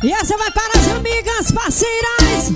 E essa vai para as amigas parceiras.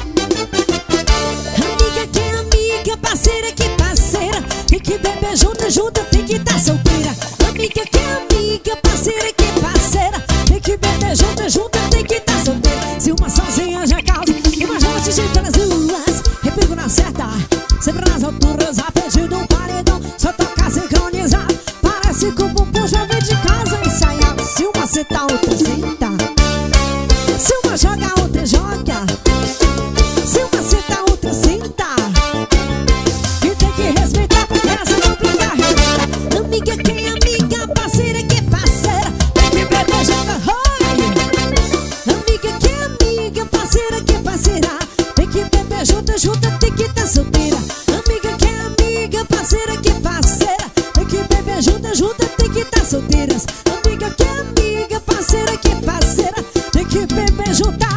Amiga que é amiga, parceira que é parceira. Tem que beber junto, junto, tem que estar solteira. Amiga que é amiga, parceira que é parceira. Tem que beber junto, junto, tem que estar solteira. Se uma sozinha já causa, uma já te jeito nas ruas. Repego na certa, sempre nas alturas. A pedido um paredão, só toca sincronizado. Parece que o bumbum já vem de casa ensaiado. Se uma senta, outra senta. Se uma joga, outra joga. Se uma senta, outra senta. E tem que respeitar, essa não brinca. Amiga que é amiga, parceira que é parceira. Tem que beber, joga, oi. Amiga que é amiga, parceira que é parceira. Tem que beber, junta, junta, tem que estar solteira. Amiga que é amiga, parceira que é parceira. Tem que beber, junta, junta, tem que estar solteiras. Amiga que é amiga, parceira que é parceira. Tem que beber juntas.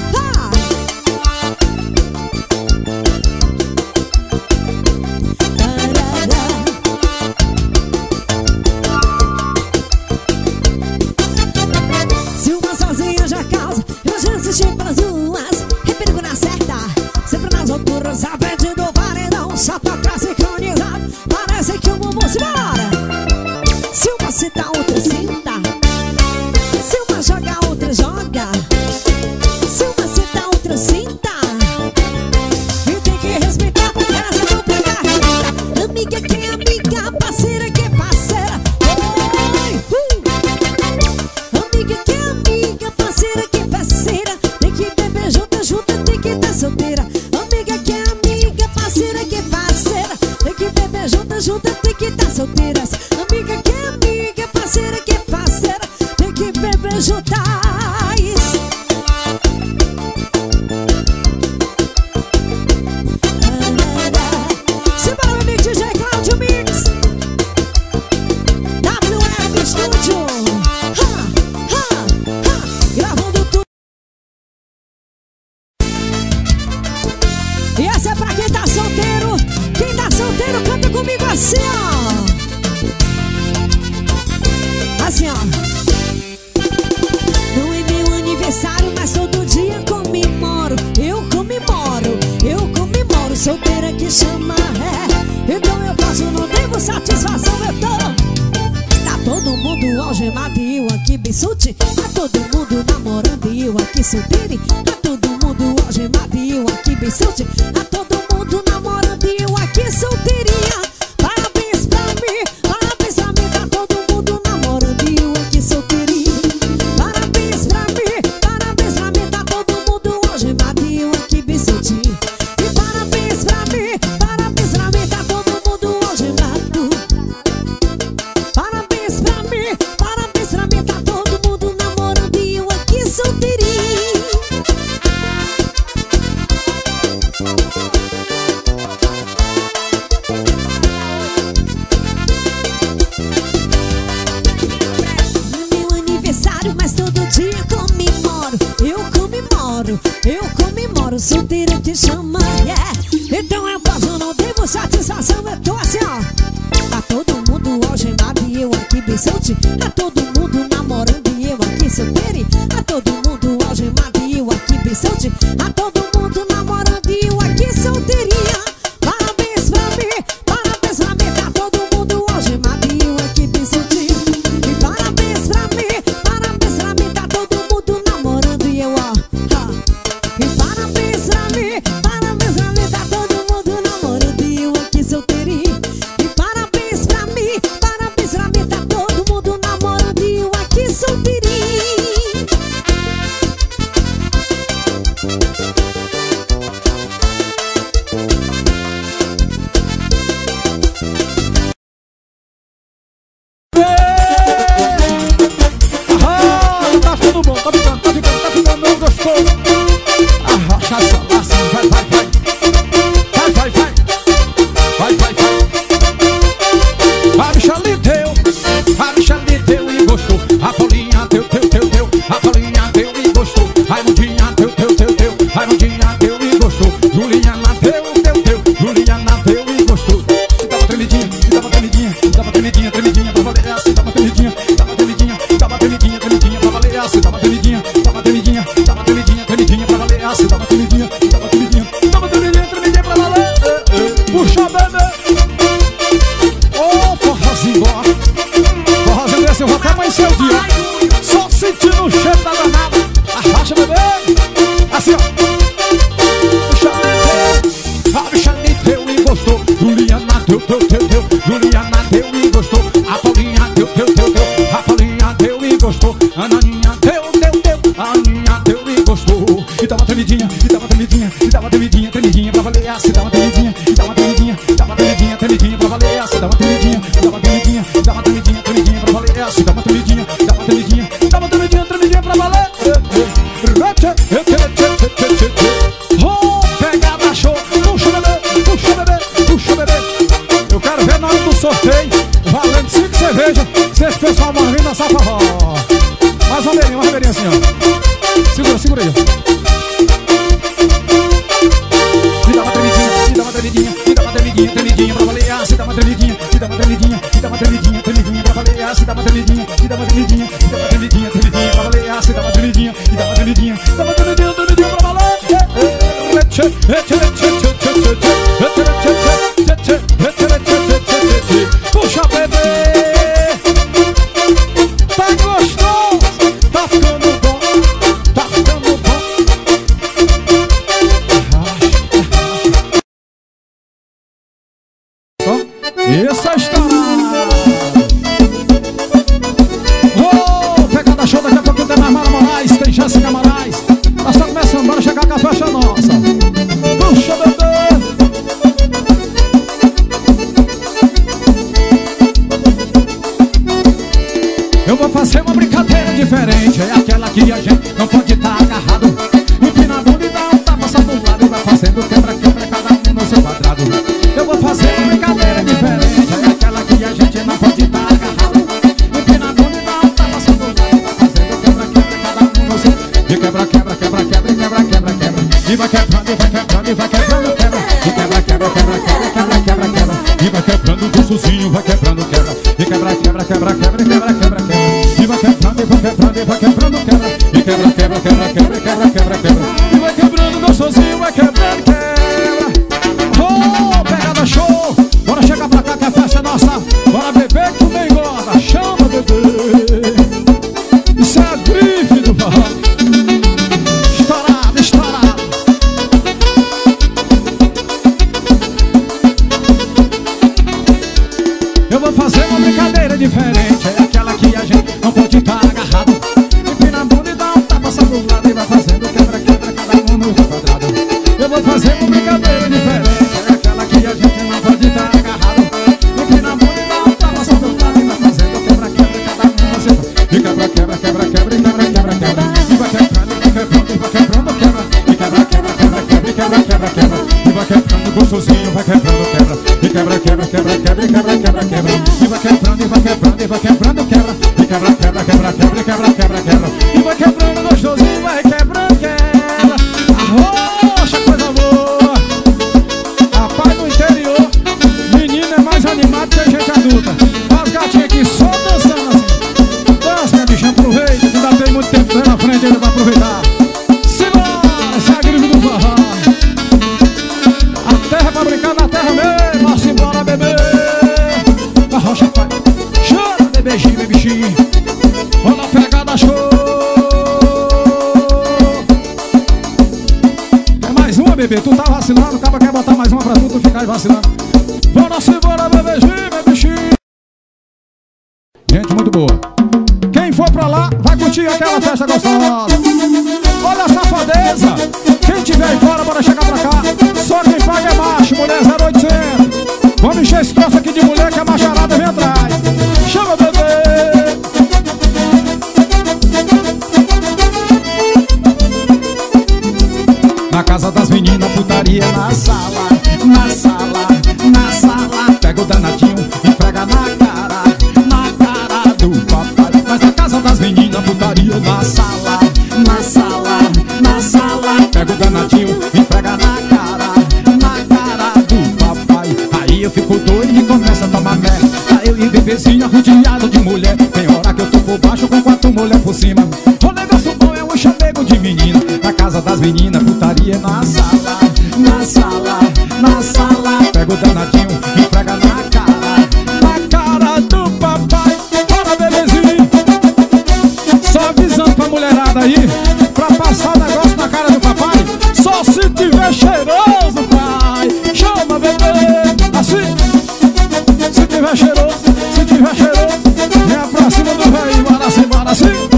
Se uma sozinha já causa, eu já assisti pelas ruas. Reperigo na certa, sempre nas alturas. A frente do paredão, só toca sincronizado. Parece que o bumbum se bora. Se uma senta, outra senta. Se uma joga, outra joga. Se uma senta, outra senta. E tem que respeitar, essa não pega. Amiga que é amiga, parceira que é parceira. Oi, amiga que é amiga, parceira que é parceira. Tem que beber junto, junto, tem que estar solteira. Amiga que é amiga, parceira que é parceira. Tem que beber junto, junto, tem que estar solteiras. Amiga que é amiga, parceira que é parceira. Tem que beber juntas. Simbora, meu amigo DJ Cláudio Mix, WF Studio. Gravando tudo. E essa é pra quem tá solteiro. Quem tá solteiro canta comigo assim, ó. Assim, ó. Não é meu aniversário, mas todo dia comemoro. Eu comemoro, eu comemoro. Solteira que chama, é. Então eu posso, não devo satisfação, eu tô. Tá todo mundo algemado e eu aqui bem sulte. Tá todo mundo namorando e eu aqui solteiro. Tá todo mundo algemado e eu aqui bem sulte. Tá todo mundo namorando e eu aqui solteirinha. Parabéns pra mim, parabéns pra mim. Tá todo mundo namorando e eu aqui solteirinha. Parabéns pra mim, parabéns pra mim. Tá todo mundo algemado e eu aqui bem soltinho. E parabéns pra mim, parabéns pra mim. Tá todo mundo algemado. Parabéns pra mim, parabéns pra mim. Tá todo mundo namorando e eu aqui solteirinho. Meu aniversário, mas todo dia comemoro. Eu comemoro, eu comemoro. Solteira que chama, yeah. Então eu posso, não devo satisfação, eu tô assim, ó. Tá todo mundo algemado e eu aqui bem soltinho. Tá todo mundo namorando e eu aqui solteiro. Tá todo mundo algemado e eu aqui bem soltinho. Tá todo mundo namorando e eu aqui solteirinha. Parabéns pra mim, parabéns pra mim. Tá todo mundo algemado e eu aqui bem soltinho. E parabéns pra mim, parabéns pra mim. Tá todo mundo namorando e eu, ó. E parabéns pra mim, parabéns pra mim. Tá todo mundo namorando e eu aqui solteirinho. E parabéns pra mim, parabéns pra mim. Tá todo mundo namorando e eu aqui solteirinho. gostou. Ananinha deu, a Aninha deu e gostou. E dá uma tremidinha, e dá uma tremidinha, e dá uma tremidinha, tremidinha pra valer. Se dá uma tremidinha, e dá uma tremidinha, dá uma tremidinha, tremidinha pra valer. Se dá uma tremidinha, dá uma tremidinha, dá uma tremidinha, tremidinha pra valer. Se dá uma tremidinha, dá uma tremidinha, dá uma tremidinha, tremidinha pra valer. Oh, pegada show. Puxa bebê, puxa bebê, puxa bebê. Eu quero ver na hora do sorteio valendo 5 cervejas. Se esse pessoal vai vir dançar forró. Mais uma verinha assim, ó. Segura, segura aí. Me dá uma tremidinha, me dá uma tremidinha, me dá uma tremidinha, tremidinha pra valer. Se dá uma tremidinha, me dá uma tremidinha, me dá uma tremidinha, tremidinha pra valer. Se dá uma tremidinha, me dá uma tremidinha, me dá uma tremidinha, tremidinha pra valer. Se dá uma tremidinha, me dá uma tremidinha, me dá uma tremidinha, tremidinha pra valer. Puxa bebê, tá gostoso, tá ficando bom, tá ficando bom. Isso é estourada. Oh, pegada show, daqui a pouco tem mais Mara Moraes, tem Jéssica Moraes. Tá só começando, bora chegar com a festa nossa. Puxa bebê. Eu vou fazer uma brincadeira diferente. É aquela que a gente não pode estar agarrado. Empina a bunda e dá um tapa só do lado. E vai fazendo quebra-quebra, cada um no seu quadrado. Eu vou fazer uma brincadeira diferente. É aquela que a gente não pode estar agarrado. Empina a bunda e dá um tapa só do lado. E vai fazendo quebra-quebra, cada um no seu. E quebra-quebra, quebra-quebra, quebra-quebra-quebra. E vai quebrando, e vai quebrando, e vai quebrando, quebra. E quebra-quebra, quebra-quebra, quebra-quebra-quebra. E vai quebrando gostosinho, vai quebrando, quebra. E quebra-quebra, quebra-quebra, quebra-quebra-quebra. E vai quebrando, e vai quebrando, e vai quebrando, quebra. E quebra-quebra, quebra-quebra, quebra-quebra-quebra. E vai quebrando gostosinho, vai quebrando, quebra. Oh, pegada show. Bora chegar pra cá que a festa é nossa. Bora beber que tu nem gosta. Chama, bebê. Isso é a grife do forró. Estourado, estourado. Eu vou fazer uma brincadeira diferente. É aquela que a gente não pode estar agarrado. Empina a bunda e dá um tapa só do lado. E vai fazendo quebra-quebra, cada um no seu quadrado. Eu vou fazer uma brincadeira diferente. É aquela que a gente não pode estar agarrado. Empina a bunda e dá um tapa só do lado. E vai fazendo quebra-quebra, cada um no seu quadrado. E quebra-quebra, quebra-quebra, quebra-quebra-quebra. E vai quebrando, e vai quebrando, e vai quebrando, quebra. E quebra-quebra, quebra-quebra, quebra-quebra-quebra. E vai quebrando gostosinho, vai quebrando, quebra. E quebra-quebra, quebra-quebra, quebra-quebra-quebra. E vai quebrando, e vai quebrando, e vai quebrando, quebra. E quebra-quebra, quebra-quebra, quebra-quebra-quebra. E vai quebrando gostosinho, vai quebrando, quebra. Arrocha, coisa boa. Rapaz do interior, menino é mais animado que a gente adulta. As gatinhas aqui só dançando assim. Dança, minha bicha, aproveita, que ainda tem muito tempo na frente ainda pra aproveitar. Simbora, essa é a grife do forró. A terra pra brincar na terra mesmo. Vamos embora, bebê. Arrocha, pai. Chora, bebezinho, bebichinho. Olha a pegada show. Tem mais uma, bebê. Tu tá vacilando, o cara quer botar mais uma pra tu ficar aí vacilando. Vamos embora, bebezinho, bebichinho. Gente muito boa. Quem for pra lá, vai curtir aquela festa gostosa. Olha a safadeza. Quem tiver aí fora, bora chegar pra cá. Só quem paga é macho, mulher 0800. Vamos encher esse troço aqui de mulher que a macharada vem atrás. Chama, bebê. Na casa das meninas, putaria na sala, na sala, na sala. Pega o danadinho e prega na cara do papai. Mas na casa das meninas, putaria na sala, na sala, na sala. Pega o danadinho e prega na cara do papai. Aí eu fico doido e começo a tomar merda. Aí eu e bebezinho rodeado de mulher. Tem hora que eu tô por baixo com 4 mulheres por cima. O negócio bom é um chamego de menina. Na casa das meninas, putaria na sala, na sala, na sala. Pega o danadinho e prega na cara do papai. Bora, bebezinho. Só avisando pra mulherada aí, pra passar o negócio na cara do papai, só se tiver cheiroso, pai. Chama, bebê. Assim. Se tiver cheiroso, vem pra cima do velho. Bora assim, bora assim.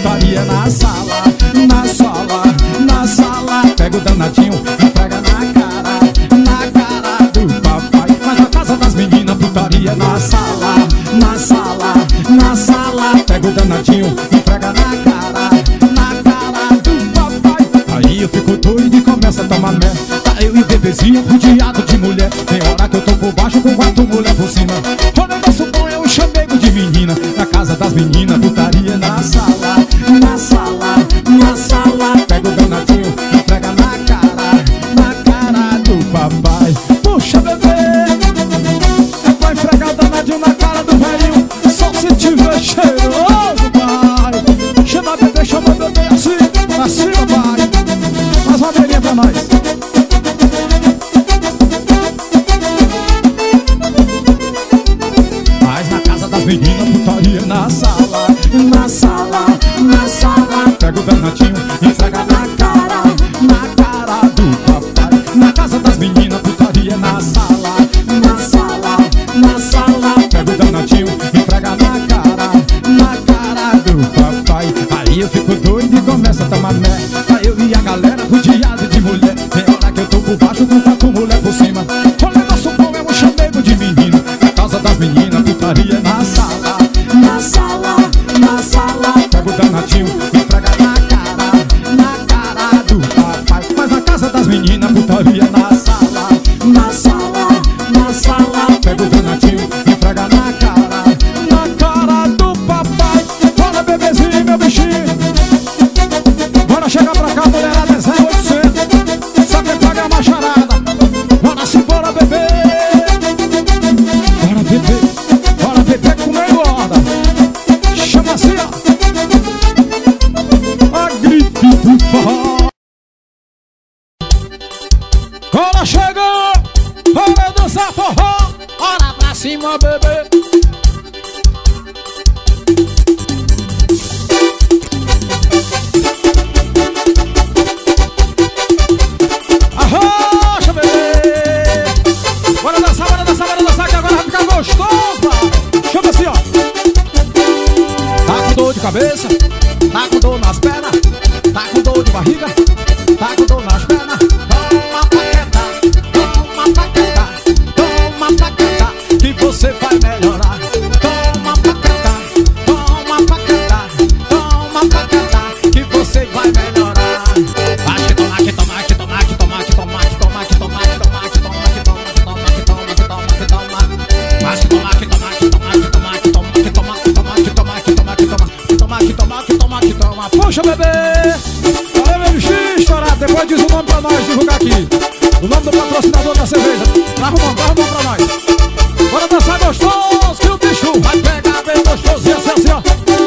putaria na sala, na sala, na sala. Pega o danadinho e pega na cara do papai. Mas na casa das meninas, putaria na sala, na sala, na sala. Pega o danadinho e pega na cara do papai. Aí eu fico doido e começo a tomar merda. Tá eu e o bebezinho rodeado de mulher. Tem hora que eu tô por baixo com 4 mulher por cima. Quando eu danço bom eu chamego de menina. Na casa das meninas, putaria na sala, na sala, na sala. Pega o danadinho e pega na cara do papai. Puxa, bebê, vai fregar o danadinho na cara do velhinho. Só se tiver cheiroso, pai. Chama bebê assim, assim, pai. Faz uma beirinha pra nós. Mas na casa das meninas, putaria na sala, na sala, na sala. Pega o danadinho e frega na cara do papai. Na casa das meninas, putaria na sala, na sala, na sala. Pega o danadinho e frega na cara do papai. Aí eu fico doido e começo a tomar merda. Aí eu e a galera rodeado de mulher. Tem hora que eu tô por baixo com 4 mulher por cima. Quando eu nosso pão é um chamego de menino. Na casa das meninas, putaria na sala, na sala, na sala. Pega o danadinho e frega na cara do papai. Mas na casa das meninas, putaria na sala, na sala, na sala. Pega o danadinho e frega na cara do papai. Bora, bebezinho, meu bichinho. Bora chegar pra cá, mulherada, 0800. Só quem paga a macharada. Bora se bora, bebê. Bora, bebê. Bora, bebê, comer engorda. Chama assim, ó. A gripe do forró. Bora, chegou. Bora dançar forró. Bora pra cima, bebê. Arrocha, bebê. Bora dançar, que agora vai ficar gostoso. Chama assim, ó. Tá com dor de cabeça, tá com dor nas pernas, tá com dor de barriga, tá com dor nas pernas. Toma paqueta, toma paqueta, toma paqueta, que você vai melhorar. Toma paqueta, toma paqueta, toma paqueta, que você vai melhorar. Vai que tomar, que tomar, que tomar, que tomar, que tomar, que tomar, que tomar, que tomar, que tomar, que tomar, que tomar, que tomar, que tomar, que tomar. Vai que tomar, que tomar, que tomar, que tomar, que tomar, que tomar, que tomar, que tomar, que tomar, que tomar, que tomar, que tomar, que tomar, que tomar. Puxa, bebê. Valeu, meu bichinho estourado. Depois diz o nome pra nós divulgar aqui. O nome do patrocinador da cerveja. Tá arrumando pra nós. Bora dançar gostoso, que o bicho vai pegar bem gostoso. E assim, ó.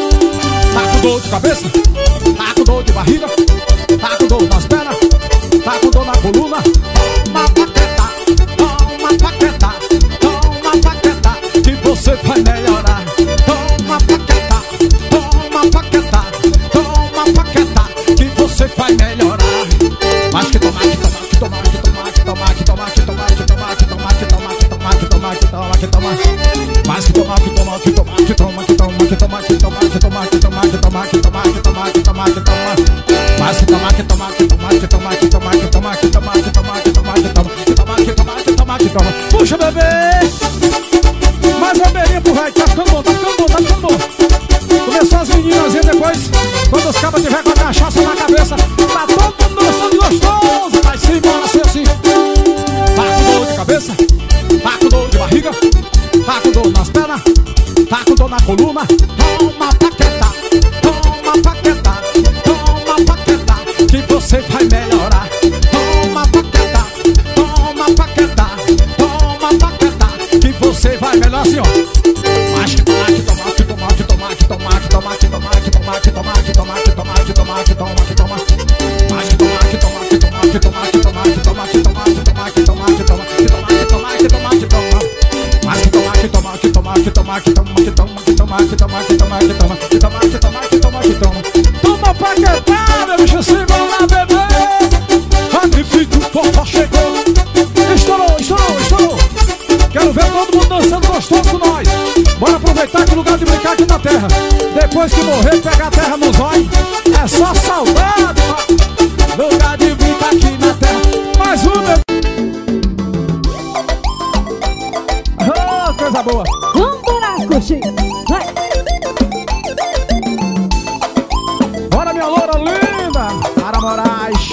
Tá com dor de cabeça, tá com dor de barriga, tá com dor nas pernas, tá com dor na coluna. Toma paqueta, toma paqueta, toma paqueta, que você vai melhorar. Toma paqueta, toma paqueta, toma paqueta, que você vai melhorar. Mas que tomar, que tomar, que tomar, que tomar, que tomar, que tomar, que tomar, que tomar, que tomar, que tomar, que tomar, que tomar, que tomar, que tomar. Mas que tomar, que tomar, que tomar, que tomar, que tomar, que tomar, que tomar, que tomar, que tomar, que tomar, que tomar, que tomar, que tomar, que tomar. Mas que tomar, que tomar, que tomar, que tomar, que tomar, que tomar, que tomar, que tomar, que tomar, que tomar, que tomar, que tomar, que tomar, que tomar. Puxa, bebê. Mais uma beirinha pro velho, tá ficando bom, tá ficando bom, tá ficando bom. Começou as meninas e depois, quando os cabas tiver com a cachaça na cabeça, tá todo mundo dançando gostoso. Vai se embora assim, assim. Tá com dor de cabeça, tá com dor de barriga, tá com dor nas pernas, tá com dor na coluna. Toma paqueta, toma paqueta, toma paqueta, que você vai melhorar. Toma paqueta, toma paqueta, toma paqueta, que você vai melhorar assim, ó. Mas que tomar, que tomar, que tomar, que tomar, que tomar, que tomar, que tomar, que tomar, que tomar, que tomar, que tomar, que tomar, que tomar, que tomar. Mas que tomar, que tomar, que tomar, que tomar, que tomar, que tomar, que tomar, que tomar, que tomar, que tomar, que tomar, que tomar, que tomar, que tomar. Mas que tomar, que tomar, que tomar, que tomar, que tomar, que tomar, que tomar, que tomar, que tomar, que tomar, que tomar, que tomar, que tomar, que tomar. Toma paquetada, meu bicho, siga lá, bebê. Magnífico, forró chegou. Estourou, estourou, estourou. Quero ver todo mundo dançando gostoso com nós. Bora aproveitar que o lugar de brincar aqui na terra. Depois que morrer, pega a terra no zóio. É só saudade, lugar de vida aqui na terra. Mais uma. Oh, coisa boa. Vambora, curtir. Vai. Bora, minha loura linda. Ara Moraes.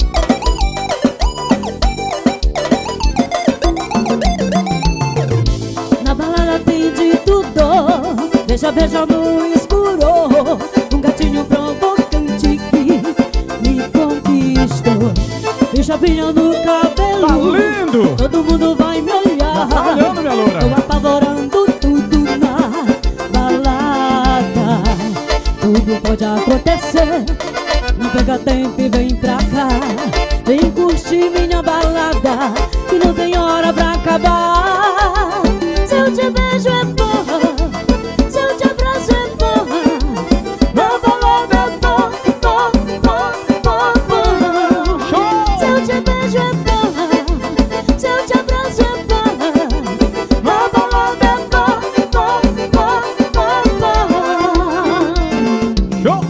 Na balada tem de tudo. Beija, beija no escuro. Um gatinho provocante que me conquistou. Beija, beija no cabelo. Tá lindo. Todo mundo vai me olhar. Tá olhando, minha loura. Tô apavorando tudo na balada. Tudo pode acontecer. Não perca tempo e vem pra cá. Vem curtir minha balada, que não tem hora pra acabar. Se eu te beijo é porra, se eu te abraço é porra. Na balada é porra, porra, porra, porra. Se eu te beijo é porra, se eu te abraço é porra. Na balada é porra, porra, porra, porra. Show.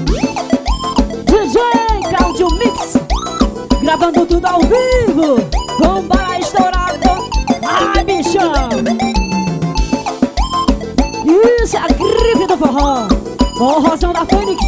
DJ Claudio Mix, gravando tudo ao vivo, com bala estourado. Ai, bichão! Isso é a grife do forró, forrozão da Fênix.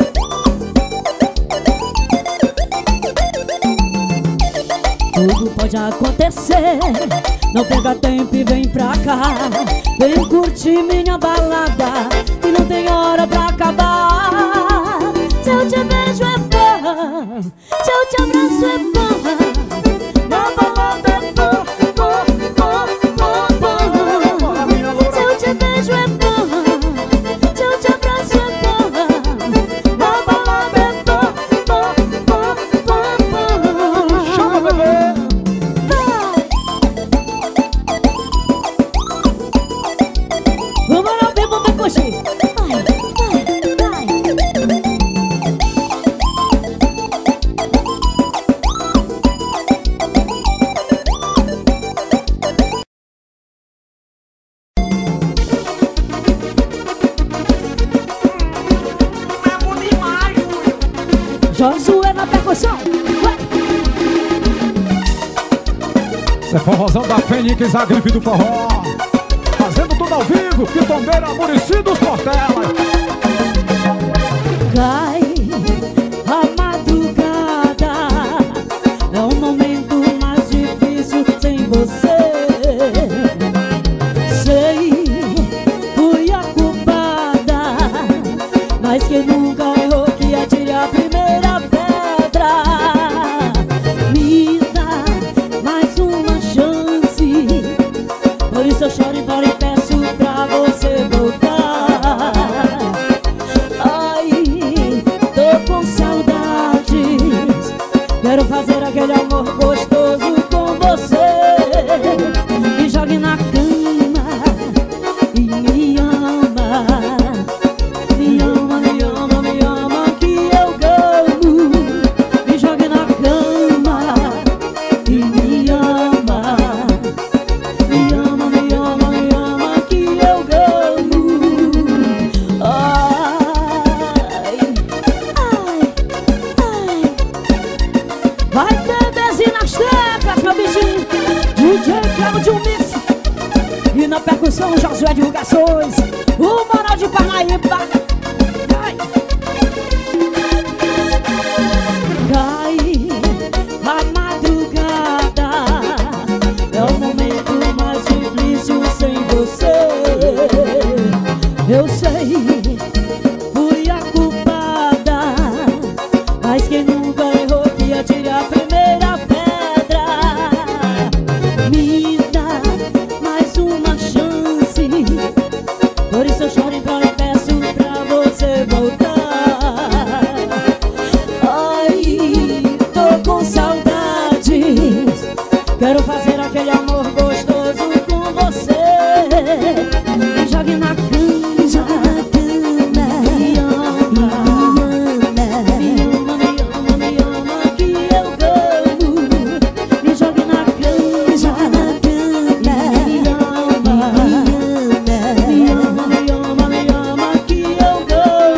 Tudo pode acontecer, não perca tempo e vem pra cá. Vem curtir minha balada, que não tem hora pra acabar. Se eu te beijo é porra, se eu te abraço é porra. Na balada é porra, porra, porra, porra, porra. Se eu te beijo é porra, se eu te abraço é porra. Na balada é porra, porra, porra, porra. Chama, bebê. Vamos lá, bebê, vamos curtir. Vai, vai, vai. Josué na percussão. Vai. Esse é forrozão da Fênix, a grife do forró. Fazendo tudo ao vivo, Pitombeira, Muricy dos Portelas. Cai a madrugada, é um momento mais difícil sem você. Sei, fui a culpada, mas quem nunca errou que atire a primeira pedra. Me dá mais uma chance, por isso eu choro e choro e peço pra você voltar. Ai, tô com saudades, quero fazer aquele amor gostoso com você. Me jogue na cama e me ama. Me ama, me ama, me ama que eu amo. Me jogue na cama e me ama. Me ama, me ama, me ama que eu amo. Ai, ai, ai. Vai bebezinho nas teclas, meu bichinho. DJ Claudio Mix. E na percussão, Josué Divulgações. O Moral de Parnaíba. Cai. Cai a madrugada, é o momento mais difícil sem você. Eu sei, fui a culpada, mas quem nunca errou que atire a primeira pedra. Me dá mais uma chance, por isso eu choro e choro e peço pra você voltar. Ai, tô com saudades, quero fazer aquele amor gostoso com você. Me jogue na cama, me ama. Me ama, me ama, me ama que eu amo. Me jogue na cama, me ama. Me ama, me ama, me ama que eu amo.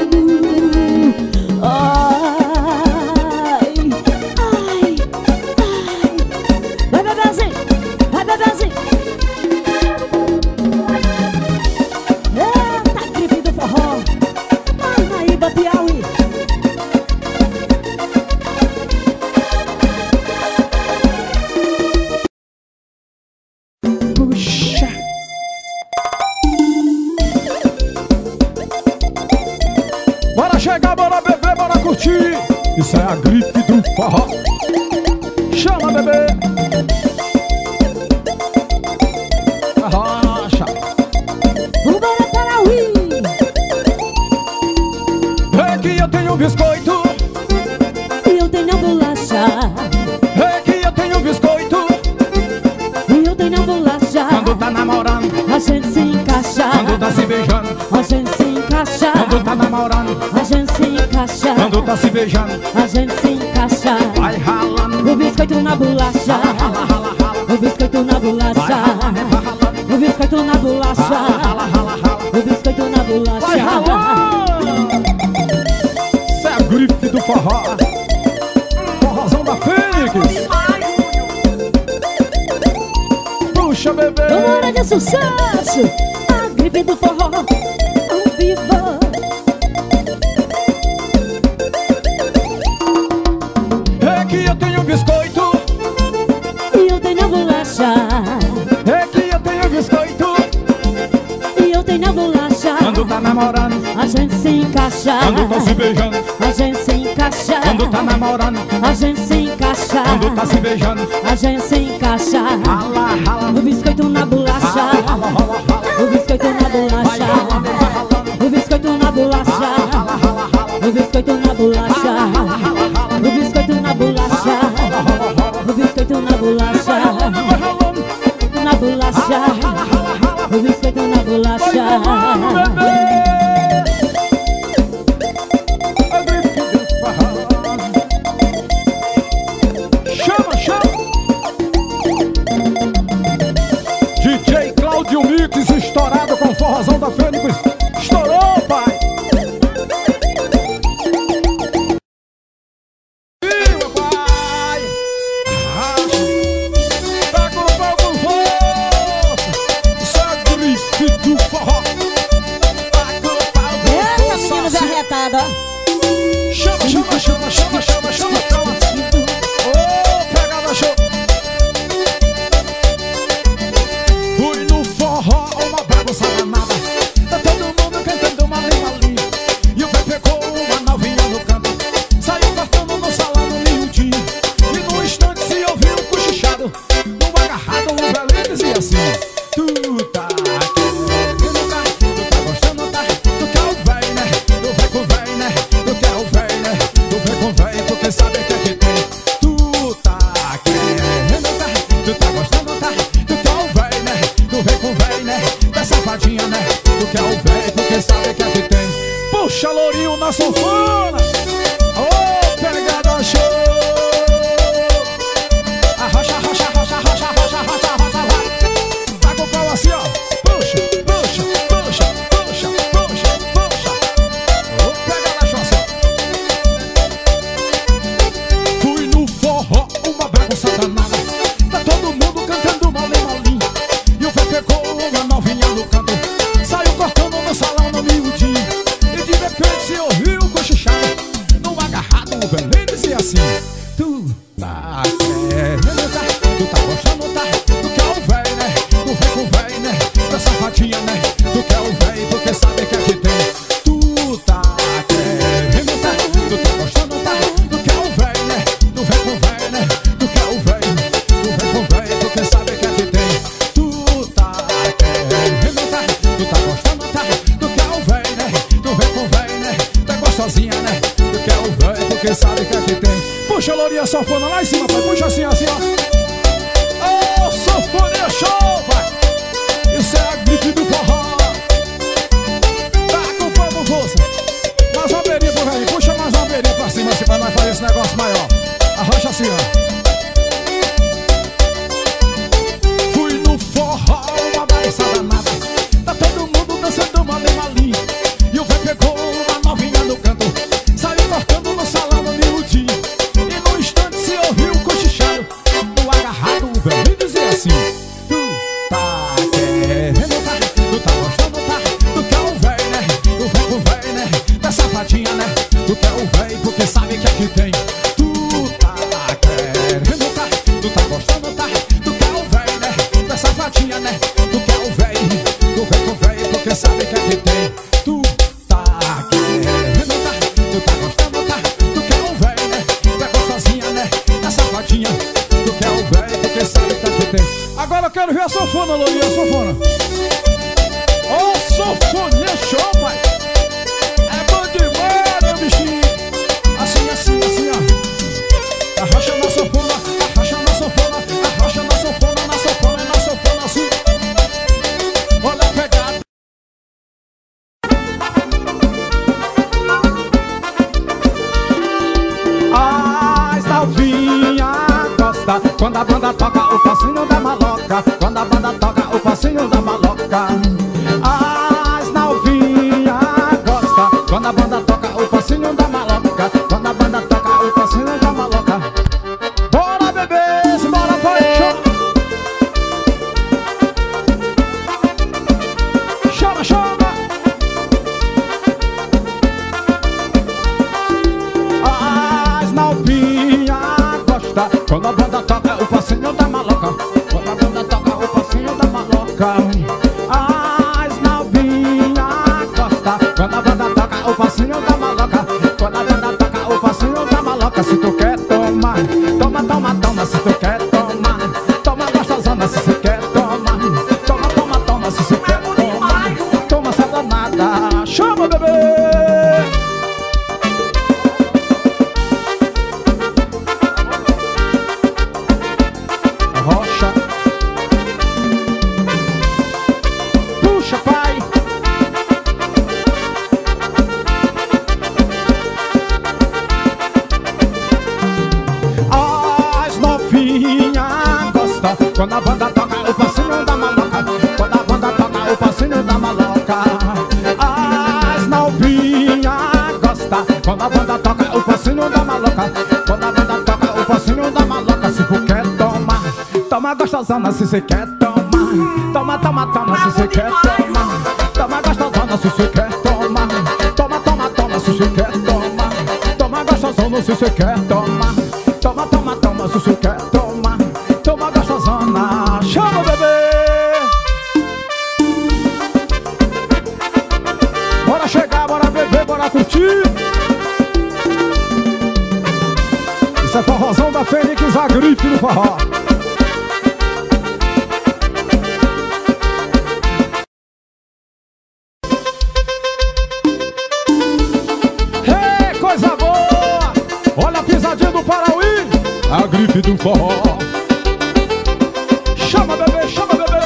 Bora chegar, bora beber, bora curtir. Isso é a grife do forró. Chama, bebê. Arrocha. Vambora para o Rio. É que eu tenho biscoito. E eu tenho bolacha. É que eu tenho biscoito. E eu tenho bolacha. Quando tá namorando, a gente se encaixa. quando tá se beijando, a gente se encaixa. quando tá namorando, a gente se encaixa. quando tá se beijando, a gente se encaixa. vai ralando. O biscoito na bolacha. Rala, rala, rala. O biscoito na Vai bolacha. ralando, vai ralando. O biscoito na bolacha. Rala, rala, rala. O biscoito na bolacha. Vai ralando. Isso é a grife do forró. Forrozão da Fênix. Puxa, bebê. Vambora de sucesso. A gripe do forró ao vivo. É que eu tenho biscoito. E eu tenho bolacha. É que eu tenho biscoito. E eu tenho bolacha. Quando tá namorando, A gente se encaixa. quando tá se beijando, A gente se encaixa. quando tá namorando, A gente se encaixa. quando tá se beijando, A gente se encaixa. rala, rala. O biscoito na bolacha. Rala, rala, rala. O biscoito na Vai bolacha. ralando, vai ralando. O biscoito na bolacha. Rala, rala, rala. O biscoito na bolacha. Rala, rala, rala. O biscoito na bolacha. Rala, rala, rala. O biscoito na Vai bolacha. ralando, vai ralando. Na bolacha. Rala, rala, rala. O biscoito na Vai bolacha. ralando, bebê. A grife do forró. Chama, chama. DJ Cláudio Mix estourado com forrozão da Fênix. Estourou, pai. Ih, meu pai. Arrasta. Tá com o pau com força. Isso é a grife do forró. Tá com o pau com Eita, menino força. arretado, ó. Chama, chama, chama, chama, chama, chama, chama. Ô, pegada show. Fui no forró, uma bagunça danada. Tá todo mundo cantando malim. E o velho pegou uma novinha no canto. Saiu cortando no salão no miudinho. E no instante se ouviu um cochichado. No agarrado o velho dizia assim: tu tá querendo, tá? Tu tá gostando, tá? Tu quer o velho, né? Tu vai com o velho, né? Tu quer o velho, né? Tu vem com o velho porque sabe que aqui tem. Tu tá querendo, tá? Tu tá gostando, tá? Tu quer o velho, né? Tu vem com o velho, né? Tá safadinha, né? Tu quer o velho porque sabe que aqui tem. Puxa, lourinho na sanfona. Ô, pegada show. Arrocha, arrocha, arrocha, arrocha, arrocha, arrocha, arrocha, vai. Tá com o pau assim, ó. Puxa, puxa, puxa, puxa, puxa, puxa. Ô, pegada show assim, ó. Fui no forró, uma bagunça danada. Tá todo mundo cantando malim. E o velho pegou uma novinha no canto. Saiu cortando no salão no miudinho. E de repente se ouviu o cochichado. No agarrado o velho dizia assim: tu tá querendo, tá? Tu tá gostando, tá? Tu quer o velho, né? Tu vem com o velho, né? Tá safadinha, né? Tu quer o velho porque sabe que aqui tem. Tu tá querendo, tá? Tu tá gostando, tá? Tu quer o velho, né? Tu vem com o velho, né? Tu quer o velho, tu vem com o velho porque sabe que aqui tem. Tu tá querendo, tá? Tu tá gostando, tá? Tu quer o velho, né? Tu vem com o velho, né? Tá gostosinha, né? Tu quer o velho porque sabe que aqui tem. Puxa a lourinha sanfona lá em cima, pai. Puxa assim, assim, ó. Ô, sanfonia show, pai. Isso é a grife do forró. Tá com o pau com força. Mais uma beirinha pro velho. Puxa mais uma beirinha pra cima, assim, pra nós fazer esse negócio maior. Arrocha assim, ó. Fui no forró, uma bagunça danada. Tá todo mundo dançando malim. E o velho pegou uma novinha no canto. Saiu cortando no salão no miudinho. E no instante se ouviu um cochichado. No agarrado o velho dizia assim: tu tá querendo, tá? Tu tá gostando, tá? Tu quer o velho, né? Tu vem com o velho, né? Tá safadinha, né? Tu quer o velho porque sabe que aqui tem. Tu tá querendo. quero ver a sanfona, Lourinha, a sanfona. Ô, sanfoninha show, pai. É bom demais, meu bichinho. Assim, assim, assim, ó. Arrocha na sanfona, arrocha na sanfona, arrocha na sanfona, na sanfona, na sanfona, assim. Olha a pegada. As novinha gosta quando a banda toca o passinho da maloca. Quando a banda toca o passinho da maloca. As novinha gosta quando a banda toca o passinho da maloca. Quando a banda toca o passinho da maloca. Bora, bebês, bora, paixão. Chama, chama. As novinha gosta quando a banda toca o passinho da maloca. Quando a banda toca o passinho da maloca. As novinha gosta quando a banda toca o passinho da maloca. Quando a banda toca o passinho da maloca. Se tu quer tomar, toma, toma, toma. Se tu quer tomar, toma gostosona. Se tu quer tomar, toma, toma, toma. Se tu quer tomar, toma essa danada. Chama, bebê. Rocha. Puxa, pai. As novinha gosta quando a banda toca o passinho da maloca. Quando a banda toca o passinho da maloca. As novinha gosta quando a banda toca o passinho da maloca. Quando a banda toca o passinho da maloca. Se tu quer tomar, toma gostosona. Se você quer tomar, toma, toma, toma. Se você quer tomar, toma gostosona. Se você quer tomar, toma, toma, toma. Se você quer tomar, toma gostosona. Se você quer tomar, toma, toma, toma. Se você quer tomar, toma gostosona. Chama, bebê. Bora chegar, bora beber, bora curtir. Isso é forrozão da Fênix, a grife do forró. Hey, coisa boa! Olha a pisadinha do Parauí, a grife do forró. Chama, bebê, chama, bebê.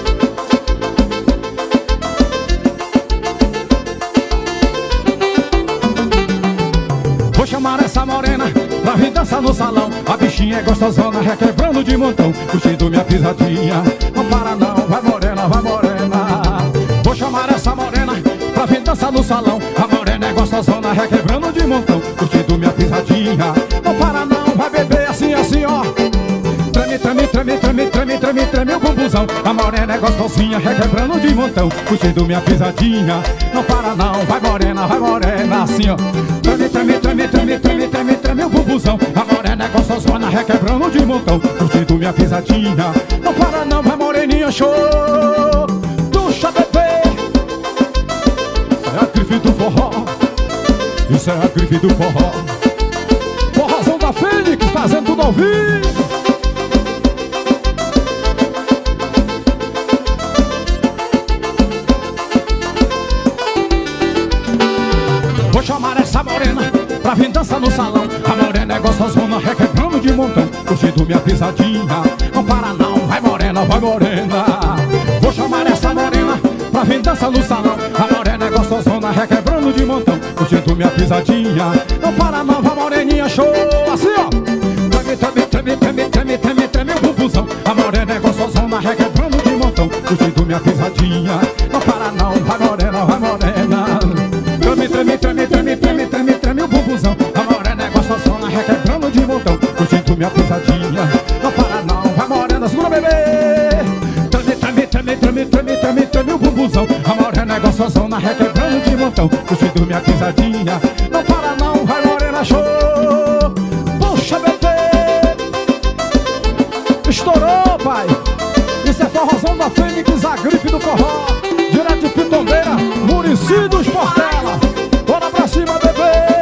Vou chamar essa morena pra vir dançar no salão. A bichinha é gostosona, requebrando de montão, curtindo minha pisadinha. Não para não, vai morena, vai morena. Vou chamar essa morena pra vir dançar no salão. A morena é gostosona, requebrando de montão, curtindo minha pisadinha. Não para não, vai beber assim, assim, ó. Treme, treme, treme, treme, treme, treme, treme o bumbuzão. A morena é gostosinha, requebrando de montão, curtindo minha pisadinha. Não para não, vai morena, assim, ó. Treme, treme, treme, treme, treme, treme, treme o bumbuzão. A morena é gostosona, requebrando de montão, curtindo minha pisadinha. Não para não, vai moreninha, show. Puxa, bebê. Isso é a grife do forró. Isso é a grife do forró. Forrozão da Fênix, fazendo tudo ao vivo. Vou chamar essa morena pra vir dançar no salão. A morena é gostosona, requebrando de montão, curtindo minha pisadinha. Não para não, vai morena, vai morena. Vou chamar essa morena pra vir dançar no salão. A morena é gostosona, requebrando de montão, curtindo minha pisadinha. Não para não, vai moreninha, show. Assim, ó. Treme, treme, treme, treme, treme, treme, treme o bumbuzão. A morena é gostosona, requebrando de montão, curtindo minha pisadinha. Não para não, vai morena, vai morena. Treme, treme, treme, treme, treme, treme, treme o bumbuzão. A morena é gostosona, requebrando de montão, curtindo minha pisadinha. Não para não, vai morena, segura, bebê. Treme, treme, treme, treme, treme, treme, treme o bumbuzão. A morena é gostosona, requebrando de montão, curtindo minha pisadinha. Não para não, vai morena, show. Puxa, bebê. Estourou, pai. Isso é forrozão da Fênix, a grife do forró. Direto de Pitombeira, Muricy dos Portela. Bora pra cima, bebê.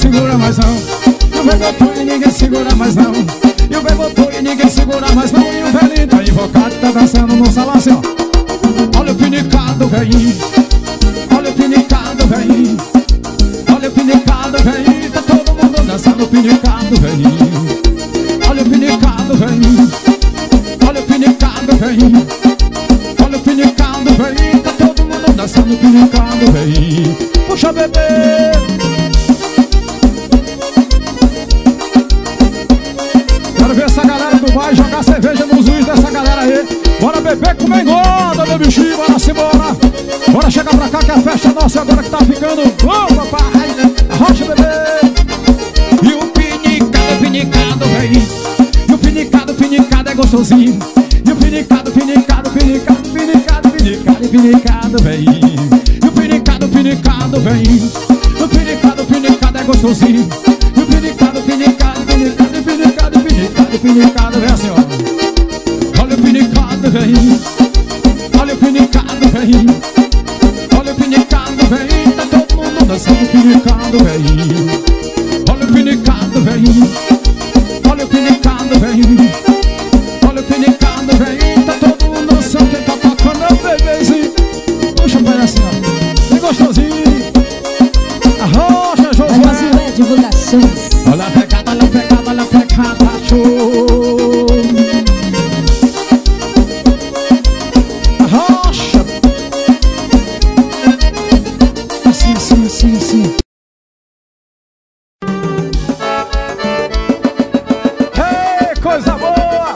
segura mais não. E o velho voltou e ninguém segura mais não. E o velho voltou e ninguém segura mais não. E o velhinho tá invocado, tá dançando no salão assim, ó. Olha o pinicado, velhinho. Olha o pinicado, velhinho. Olha o pinicado, velhinho. Tá todo mundo dançando o pinicado, velhinho. Olha o pinicado, velhinho. Olha o pinicado, velhinho. Olha o pinicado, velhinho. Tá todo mundo dançando o pinicado, velhinho. Puxa, bebê. Quero ver essa galera do bairro jogar cerveja nos juiz dessa galera aí. Bora beber com engorda, meu bichinho, bora se embora. Bora chegar pra cá que a festa é nossa agora que tá ficando bom, papai. Arrocha, bebê. E o pinicado, velhinho. E o pinicado é gostosinho. E o pinicado, velhinho. E o pinicado, velhinho. E o pinicado, velhinho. O pinicado é gostosinho. E o pinicado, vem assim, ó. Olha o pinicado, velhinho. Olha o pinicado, velhinho. Olha o pinicado, velhinho. Tá todo mundo dançando o pinicado, velhinho. Olha o pinicado, velhinho. Olha o pinicado, velhinho. Olha o pinicado, velhinho. Tá todo mundo dançando. Quem tá tocando é o bebezinho. Puxa pra assim, ó. Bem gostosinho. Arrocha, Josué. Josué Divulgações. Olha a pegada, olha a pegada, olha a pegada. Show. Arrocha. Assim. Hey, coisa boa.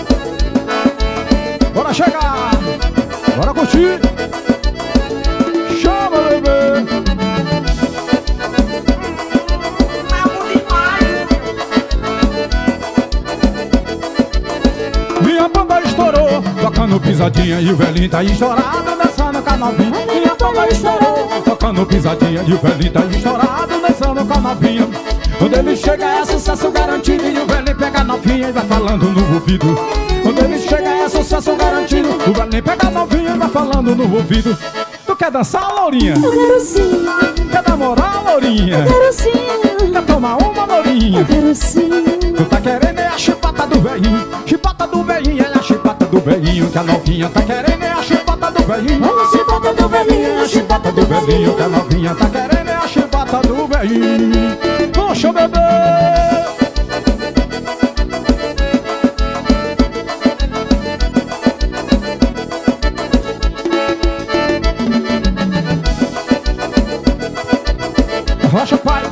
Bora chegar. Bora curtir. Chama, bebê. Minha banda estourou, tocando pisadinha e o velhinho tá estourado, dançando com a novinha. Minha banda estourou, tocando pisadinha e o velhinho tá estourado, dançando com a novinha. Quando ele chega é sucesso garantido e o velhinho pega a novinha e vai falando no ouvido. Quando ele chega é sucesso garantido, o velhinho pega a novinha e vai falando no ouvido. Tu quer dançar, Lourinha? Eu quero sim. Quer namorar, Lourinha? Eu quero sim. Quer tomar uma, Lourinha? Eu quero sim. Tu tá querendo é a chibata do velhinho. Chibata do velhinho, é a chibata do velhinho. Que a novinha tá querendo é a chibata do velhinho. Olha a chibata do velhinho, É a chibata do velhinho. Que a novinha tá querendo é a chibata do velhinho. Puxa, bebê. Rocha, pai.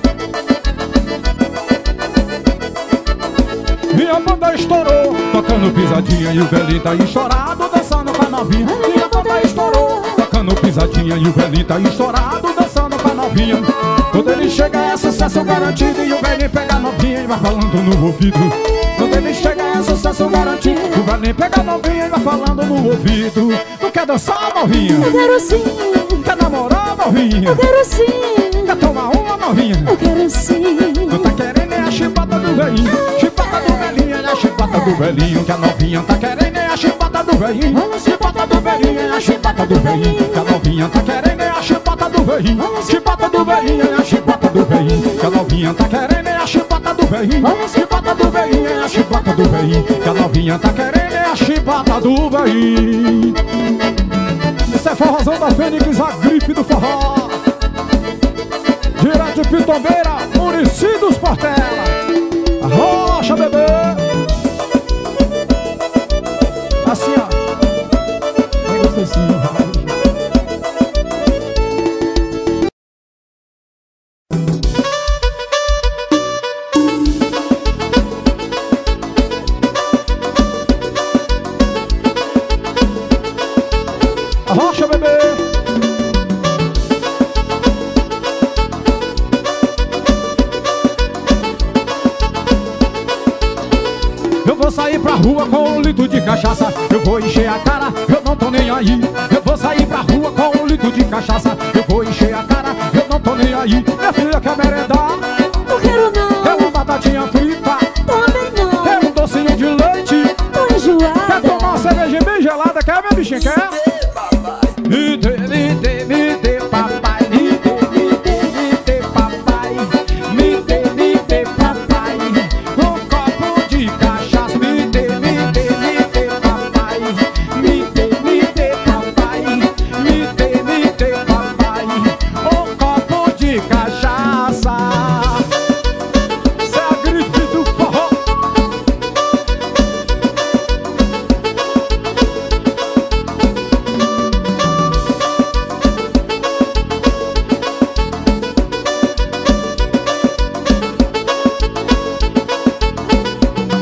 Minha banda estourou, tocando pisadinha e o velhinho tá estourado, dançando com a novinha. Minha banda estourou, tocando pisadinha e o velhinho tá estourado, dançando com a novinha. Quando ele chega é sucesso garantido e o velhinho pega a novinha e vai falando no ouvido. Quando ele chega é sucesso garantido, o velhinho pega a novinha e vai falando no ouvido. Tu quer dançar, novinha? Eu quero sim. Quer namorar, novinha? Eu quero sim. Quer tomar uma, novinha? Eu quero sim. Tu tá querendo é a chibata do velhinho. Chibata do velhinho, é a chibata do velhinho. Que a novinha tá querendo é a chibata do velhinho. Chibata do velhinho, é a chibata do velhinho. Que a novinha tá querendo é a chibata do velhinho. Chibata do velhinho, é a chibata do velhinho. Que a novinha tá querendo é a chibata do velhinho. Chibata do velhinho, é a chibata do velhinho. Que a novinha tá querendo é a chibata do velhinho. Esse é forrozão da Fênix, a grife do forró. Direto de Pitombeira, Muricy dos Portela. Arrocha, bebê. Assim, ó. Bem gostosinho. Arrocha, bebê. Eu vou sair pra rua com um litro de cachaça. Eu vou encher a cara, eu não tô nem aí. Eu vou sair pra rua com um litro de cachaça. Eu vou encher a cara, eu não tô nem aí. Minha filha quer merendar? Não quero não. Quer uma batatinha frita? Também não. Quer um docinho de leite? Tô enjoada. Quer tomar uma cerveja bem gelada? Quer, minha bichinha? Quer? Me dê, papai. Me dê, papai. Me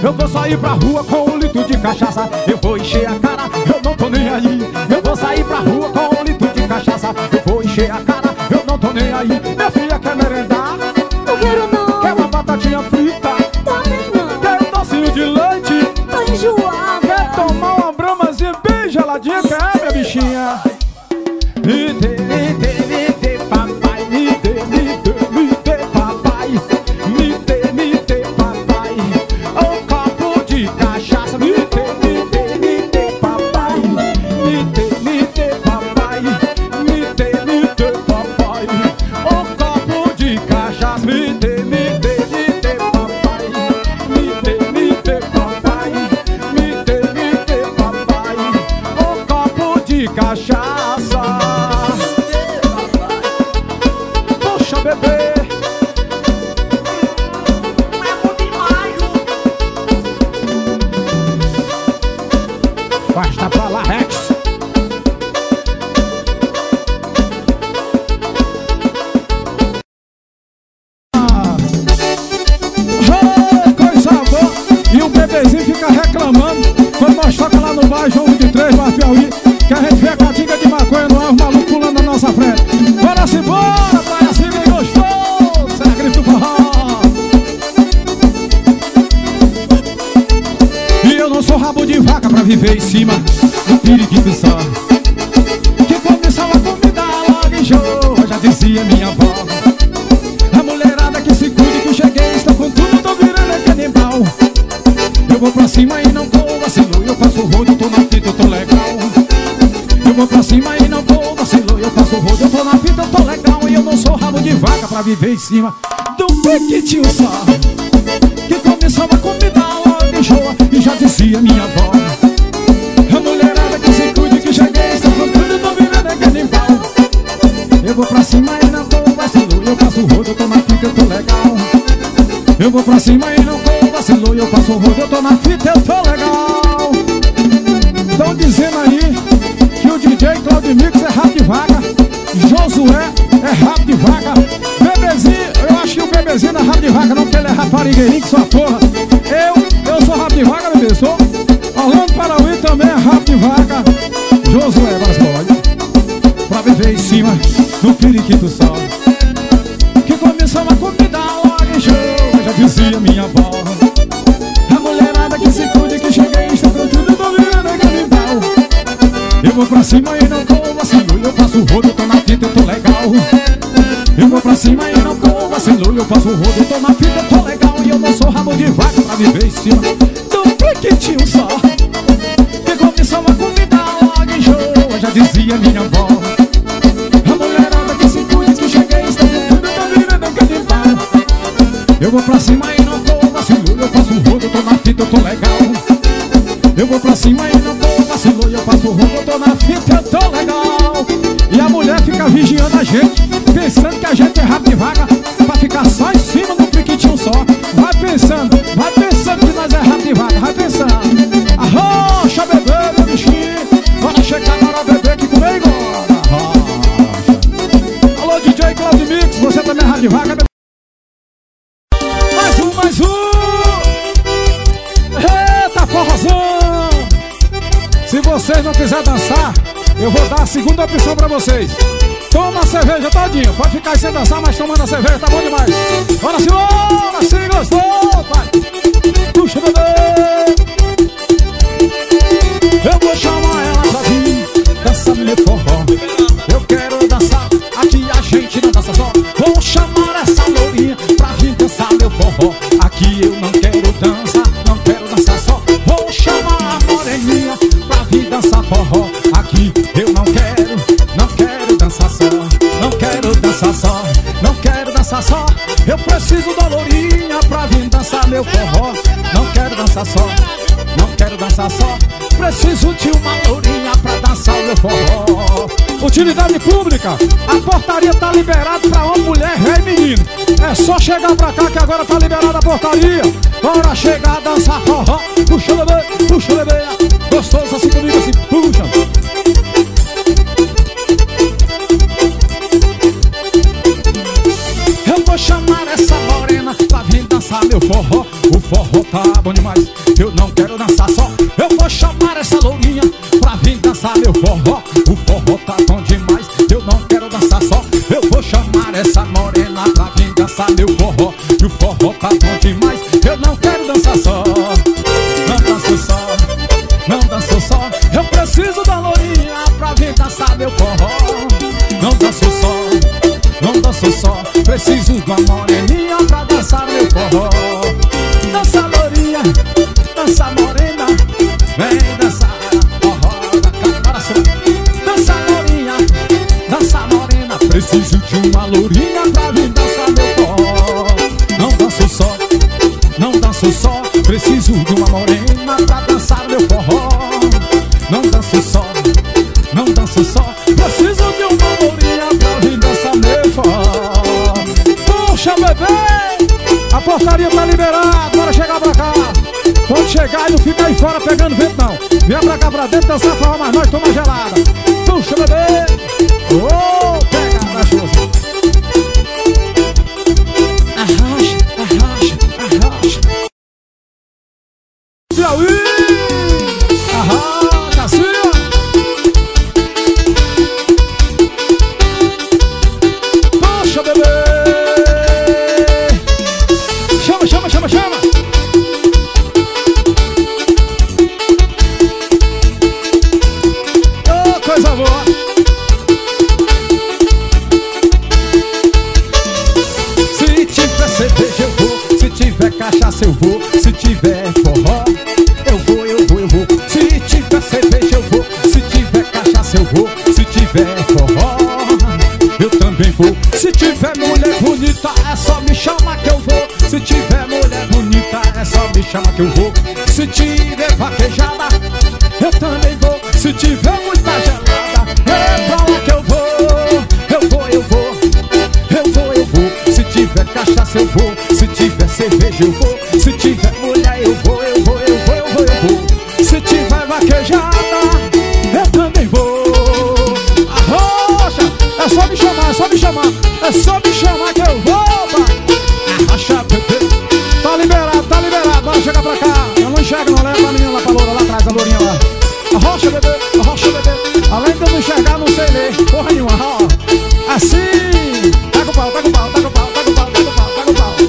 Eu vou sair pra rua com 1 litro de cachaça. Eu vou encher a cara, eu não tô nem aí. Eu vou sair pra rua com 1 litro de cachaça. Eu vou encher a cara, eu não tô nem aí. Minha filha quer merendar? Não quero não. Quer uma batatinha frita? Também não. Quer um docinho de leite? Tô enjoada. Quer tomar uma bramazinha bem geladinha? Quer, minha bichinha? Me dê, papai. Me dê, papai. Me dê, papai. Um copo de cachaça. Me dê, papai. Me dê, papai. Me dê, papai. Um copo de cachaça. Me dê, papai. Me dê, papai. Me dê, papai. Um copo de cachaça. Poxa, bebê. Basta pra lá, Rex. Coisa boa. E o bebezinho fica reclamando quando nós toca lá no bairro João 23, bairro Piauí, que a gente vê a catinga de maconha no ar, os malucos pulando na nossa frente. Bora-se embora, praia se bem gostoso. Será grito do forró. E eu não sou rabo de vaca pra viver em cima do periquito só. Que começou a convidar logo enjoa, já dizia minha avó. A mulherada que se cuide que eu cheguei, estou com tudo, tô virando canibal. Eu vou pra cima e não vou vacilou, eu passo o rodo, eu tô na fita, eu tô legal. Eu vou pra cima e não vou vacilou, eu passo o rodo, eu tô na fita, eu tô legal. E eu não sou rabo de vaca pra viver em cima do piquitinho só. Que começou a convidar logo enjoa, e já dizia minha avó. A mulherada que se cuide que cheguei, estou com tudo, tô virando canibal. Eu vou pra cima e não vou vacilou, eu passo o rodo, eu tô na fita, eu tô legal. Eu vou pra cima e não vou vacilou, eu passo o rodo, eu tô na fita, eu tô legal. Tão dizendo aí que o DJ Claudio Mix é rabo de vaca, Josué é rabo de vaca, bebezinho, eu acho que o bebezinho não é rabo de vaca não, porque ele é raparigueirinho que sua porra. Eu sou rabo de vaca, bebê, sou. Orlando Parauí também é rabo de vaca. Josué, mas pra viver em cima do periquito só. Que começou a convidar logo em show, já dizia minha avó. A mulherada que se cuide que cheguei, está com tudo, eu tô virando canibal. Eu vou pra cima e não vou vacilou, eu passo o rodo, eu tô na fita, eu tô legal. Eu vou pra cima e não vou vacilou, eu passo o rodo, eu tô na fita, eu tô legal. E eu não sou rabo de vaca pra viver em cima do piquitinho só. Que começou a convidar logo em show, já dizia minha avó. A mulherada que se cuide que cheguei, está com tudo, eu tô virando canibal. Eu vou pra cima e não vou vacilou, eu passo o rodo, eu tô na fita, eu tô legal. Eu vou pra cima e não vou vacilou, eu passo o rodo, eu tô na fita, eu tô legal. E a mulher fica vigiando a gente, pensando que a gente é rabo de vaca, pra ficar só em cima do piquitinho só. Vai pensando que nós é rabo de vaca, vai pensando. Arrocha, bebê, meu bichinho, bora chegar na hora, bebê, que comigo. Arrocha. Alô, DJ Claudio Mix, você também é rabo de vaca, bebê. Mais um. Eita, forrozão. Se vocês não quiserem dançar, eu vou dar a segunda opção pra vocês. Toma a cerveja todinha, pode ficar aí sem dançar, mas tomando a cerveja tá bom demais. Bora, senhora, se gostou, pai. Puxa, bebê. Eu vou chamar ela pra vir dançar meu forró. Eu quero dançar, aqui a gente não dança só. Vou chamar essa lourinha pra vir dançar meu forró. Aqui eu não quero dançar, não quero dançar só. Vou chamar a moreninha pra vir dançar forró. Aqui eu não quero dançar só. Não quero dançar só, não quero dançar só. Eu preciso da lourinha pra vir dançar meu forró. Não quero dançar só, não quero dançar só. Preciso de uma lourinha pra dançar o meu forró. Utilidade pública, a portaria tá liberada pra homem, mulher, rei e menino. É só chegar pra cá que agora tá liberada a portaria. Bora chegar a dançar forró. Puxa, bebê, gostoso assim comigo, assim, puxa. Eu vou chamar essa morena pra vir dançar meu forró. O forró tá bom demais. Eu não quero dançar só, eu vou chamar essa lourinha pra vir dançar meu forró. O forró tá bom demais, eu não quero dançar só, eu vou chamar essa morena pra vir dançar meu forró. E o forró tá bom demais, eu não quero dançar só. Não danço só, não danço só, eu preciso da lourinha pra vir dançar meu forró. Não danço só, não danço só, preciso de uma moreninha pra dançar meu forró. Dança lourinha, dança morena, vem dançar forró da Caparaçu. Dança lourinha, dança morena, preciso de uma lourinha pra vir dançar meu forró. Não danço só, não danço só, preciso de uma morena pra dançar meu forró. Não danço só, não danço só, preciso de uma lourinha pra vir dançar meu forró. Puxa, bebê, a portaria tá liberada, bora chegar pra cá. Pode chegar e não fica aí fora pegando vento não. Vem pra cá pra dentro dançar forró, mas nós toma gelada. Puxa, bebê, oh, pega a cachoça. Arracha, arracha, arracha. Piauí, arracha, assim. Puxa, bebê. Chama, chama, chama, chama. Oh, coisa boa. Se tiver cerveja eu vou, se tiver cachaça eu vou, se tiver forró eu vou, eu vou, eu vou. Se tiver cerveja eu vou, se tiver cachaça eu vou, se tiver forró eu também vou. Se tiver mulher bonita é só me chamar que eu vou. Se tiver mulher bonita é só me chamar que eu vou. Se tiver vaquejada eu também vou. Se tiver muita gelada é pra lá que eu vou. Eu vou, eu vou, eu vou, eu vou. Se tiver cachaça eu vou, se tiver cerveja eu vou, se tiver mulher eu vou, eu vou, eu vou, eu vou, eu vou. Se tiver vaquejada eu também vou. Arrocha, é só me chamar, é só me chamar, é só me chamar que eu vou, pai. Arrocha, bebê, tá liberado, bora chegar pra cá. Eu não enxergo não, leva a menina lá pra loura, lá atrás, a lourinha lá. Arrocha, bebê, arrocha, bebê. Além de eu não enxergar, não sei ler porra nenhuma, ó. Assim, tá com o pau, tá com o pau, tá com o pau, tá com o pau, tá com o pau, tá com o pau.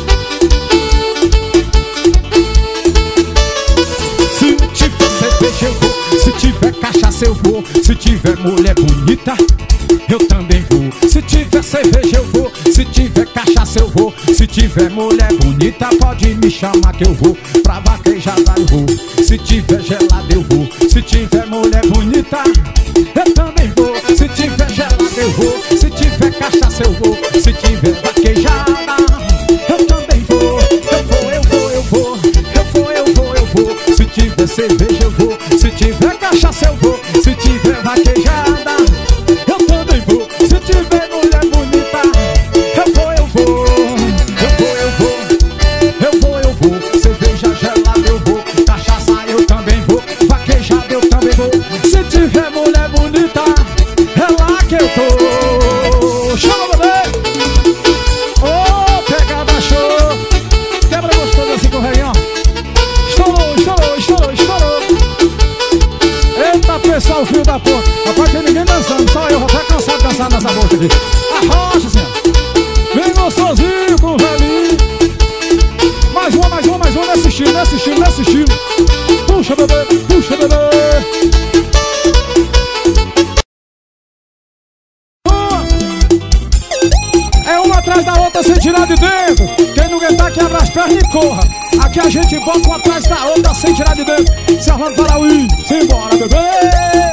Se tiver cerveja eu vou, se tiver cachaça eu vou, se tiver mulher bonita eu também vou. Se tiver cerveja eu vou, se tiver cachaça eu vou, se tiver mulher bonita pode me chamar que eu vou. Pra vaquejada eu vou, se tiver gelada eu vou, se tiver mulher bonita eu também vou. Se tiver gelada eu vou, se tiver cachaça eu vou, se tiver vaquejada eu também vou. Eu vou, eu vou, eu vou, eu vou, eu vou, eu vou. Se tiver cerveja eu vou, se tiver cachaça eu vou, se tiver vaquejada eu também vou. Se tiver mulher bonita eu vou, eu vou, eu vou, eu vou, eu vou, eu vou. Cerveja gelada eu vou, cachaça eu também vou, vaquejada eu também vou. Se tiver mulher bonita é lá que eu tô. Chama, bebê. Oh, pegada show. Quebra gostoso assim com o rei, ó. Estourou, estourou, estourou, estourou. Eita, pessoal, filho da porra. Rapaz, tem ninguém dançando, só eu vou até cansado de dançar nessa boca aqui. Arrocha, senhor. Bem gostosinho com o velhinho. Mais uma, mais uma, mais uma, nesse estilo, nesse estilo, nesse estilo. Puxa, bebê, puxa, bebê. É uma atrás da outra sem tirar de dentro. Quem não aguentar quebra as pernas e corra. Aqui a gente bota uma atrás da outra sem tirar de dentro. Se arrumando para o I, simbora, bebê.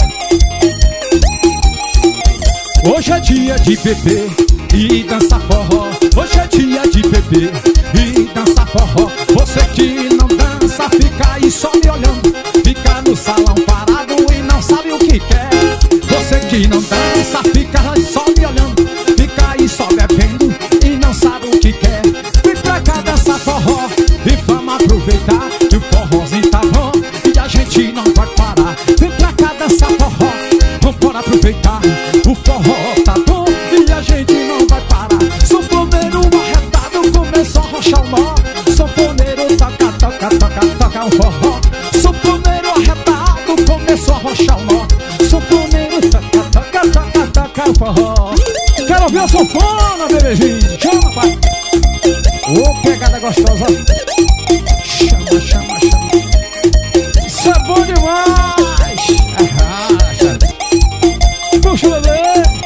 Hoje é dia de beber e dançar forró. Hoje é dia de beber e dançar forró. Você que não dança fica aí só me olhando, fica no salão parado e não sabe o que quer. Você que não dança fica aí só me olhando, fica aí só bebendo e não sabe o que quer. Vem pra cá dançar forró e vamos aproveitar que o forrozinho tá bom e a gente não vai parar. Vem pra cá dançar forró, vamos aproveitar. O forró tá bom e a gente não vai parar. Sanfoneiro arretado começou papai. Ô, pegada gostosa. Chama, chama, chama. Isso é bom demais. Arrasta. Puxa, bebê.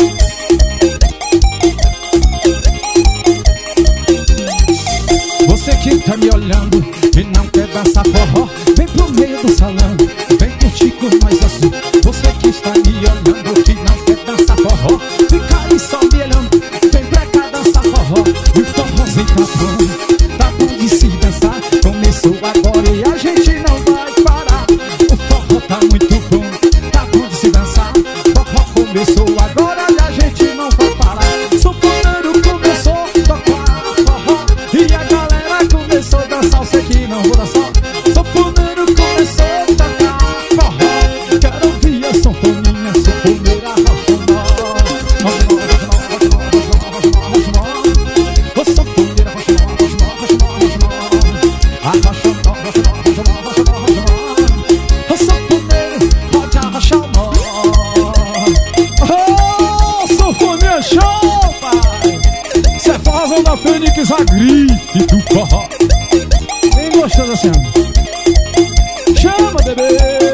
Você que tá me olhando e não quer dançar forró, vem pro meio do salão, vem curtir com nós assim. Você que está me olhando e não quer dançar forró, fica aí só me olhando, vem pra cá dançar forró. E o forrozinho tá bom de se dançar. Começou agora e a gente não vai parar. O forró tá muito bom, tá bom de se dançar. O forró começou agora e a gente não vai parar. Sanfoneiro começou a tocar forró e a galera começou a dançar. Eu sei que não vou dançar. Sanfoneiro começou a tocar forró. Quero ouvir a sanfoninha, sanfoneira roxonó. Ô sanfoneira roxonó, roxonó, roxonó, roxonó. A roxonó, roxonó, roxonó, roxonó, roxonó. O sanfoneiro pode arrochar o nó. Oh, sanfoneira show, pai. Cê é forrozão da Fênix, a grife do forró. Bem gostoso assim, ó. Chama, bebê.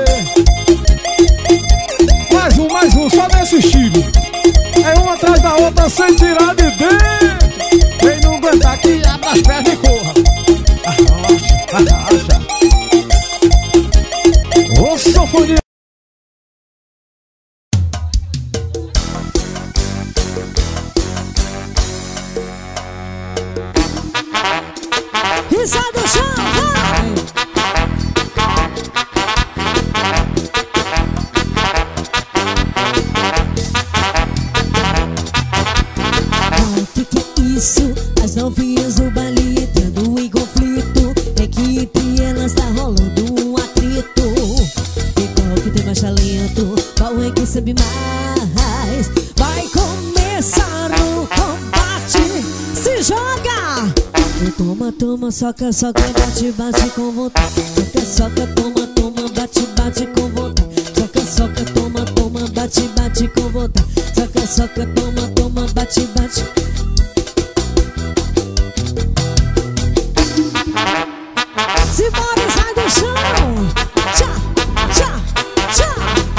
Mais um, só nesse estilo. É uma atrás da outra sem tirar de dentro. Quem não aguentar que abra as pernas e corra. Arrocha, arrocha. Ô sanfoneiro. Risada do chão, vai! Que é isso? As novinhas do baile entrando em conflito. É que entre elas tá rolando um atrito. E qual que tem mais talento? Qual é que sabe mais? Vai começar o combate. Se joga! Toma, toma, soca, soca, bate, bate com vontade. Soca, soca, toma, toma, bate, bate com vontade. Soca, soca, toma, toma, bate, bate com vontade. Soca, soca, toma, toma, bate, bate. Se move, sai do chão. Tchá, tchá, tchá.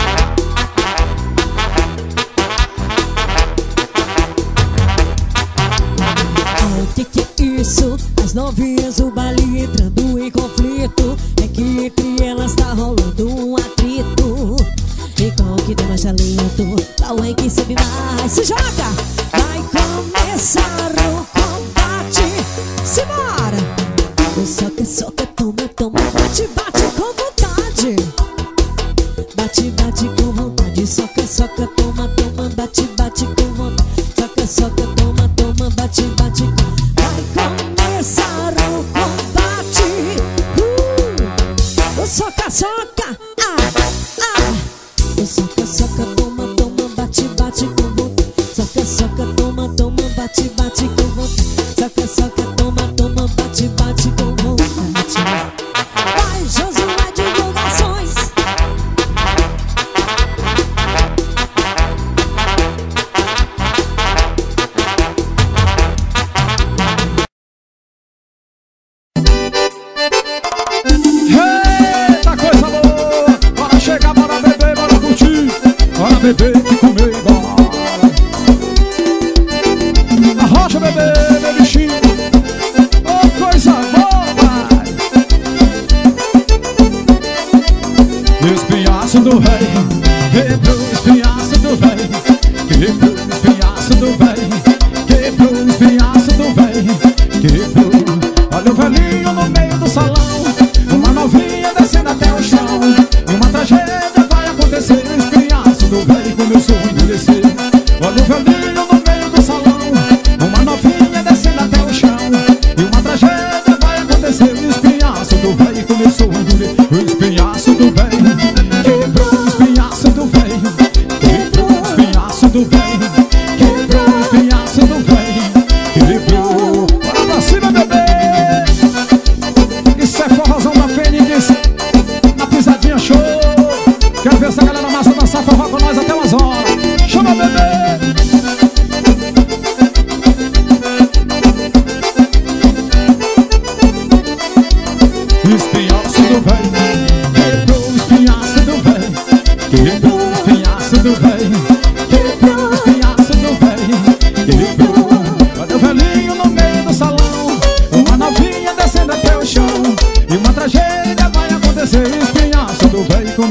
O que é isso? As novinhas do baile entrando em conflito. É que entre elas tá rolando um atrito. E qual que tem mais talento? Qual é que sabe mais? Se joga! Vai começar o combate. Simbora! Soca, soca, toma, toma, bate, bate com vontade. Bate, bate com vontade. Soca, soca, toma, toma, bate, bate com vontade. Soca, soca, toma, toma, bate, bate com. Vai começar o combate. Soca, soca, soca, soca, toma, toma, bate, bate com vontade. Soca, soca, toma, toma, bate, bate com vontade. Soca, soca, toma, toma, bate, bate com vontade. Vai, Josué Divulgações. Eita, coisa boa. Bora chegar, bora beber, bora curtir. Bora beber e comer e bora. Arrocha, bebê, meu bichinho. Oh, coisa boa, pai. Espinhaço do rei, quebrou o espinhaço do rei. Quebrou o espinhaço do rei. Quebrou o espinhaço do rei. Quebrou. Olha o velhinho no meio do salão. Uma novinha descendo até o chão. Uma tragédia vai acontecer. O espinhaço do rei começou a endurecer. Olha o velhinho no meio do salão. Uma novinha descendo até o chão. E uma tragédia vai acontecer. O espinhaço do rei começou a endurecer. O espinhaço do rei quebrou o espinhaço do rei. Quebrou o espinhaço do rei. Quebrou o espinhaço do rei. Quebrou. Bora pra cima, bebê. Isso é forrozão da Fênix. Na pisadinha show. Quero ver essa galera massa dançar forró com nós até umas horas. Chama, bebê.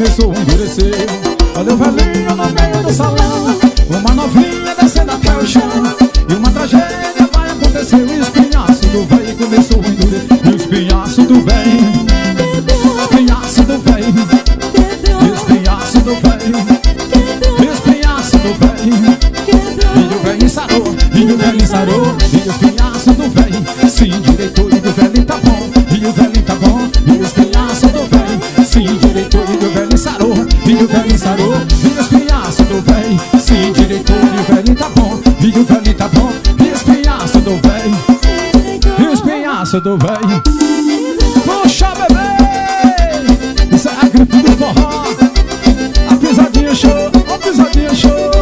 começou a endurecer. Olha o velhinho no meio do salão, uma novinha descendo até o chão. E uma tragédia vai acontecer. O espinhaço do velho começou a endurecer. E o espinhaço do velho, espinhaço do velho, espinhaço do velho, espinhaço do velho. E o velho sarou, e o velho sarou. E o espinhaço do velho se endireitou. E o velho tá bom, e o velho tá bom. E o espinhaço do velho se endireitou. E o velho sarou, e o velho sarou. E o espinhaço do velho se endireitou. E o velho tá bom, e o velho tá bom. E o espinhaço do velho, e o espinhaço do velho. Puxa, bebê! Isso é a gripe do forró. A pisadinha show, a pisadinha show.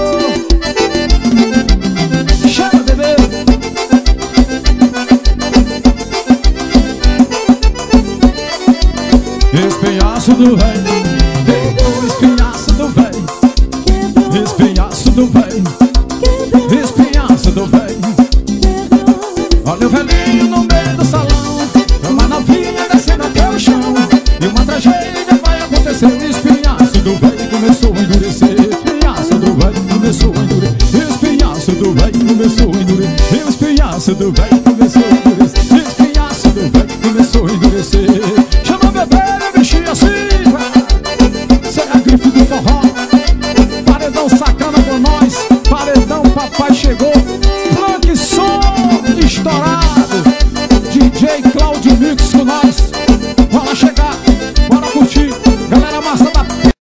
Chama, bebê! Espinhaço do velho, o espinhaço do velho, espinhaço do velho, espinhaço do velho. Olha o velhinho no meio do salão, uma novinha descendo até o chão. E uma tragédia vai acontecer. O espinhaço do velho começou a endurecer. Espinhaço do velho começou a endurecer. Espinhaço do velho começou a endurecer. Espinhaço do velho começou a endurecer. Espinhaço do velho começou a endurecer. Chama bebê, bichinho assim, cê é a grife do forró. Paredão sacana com nós, paredão papai chegou. Funk som estourado, DJ Claudio Mix com nós. Bora chegar, bora curtir. Galera massa da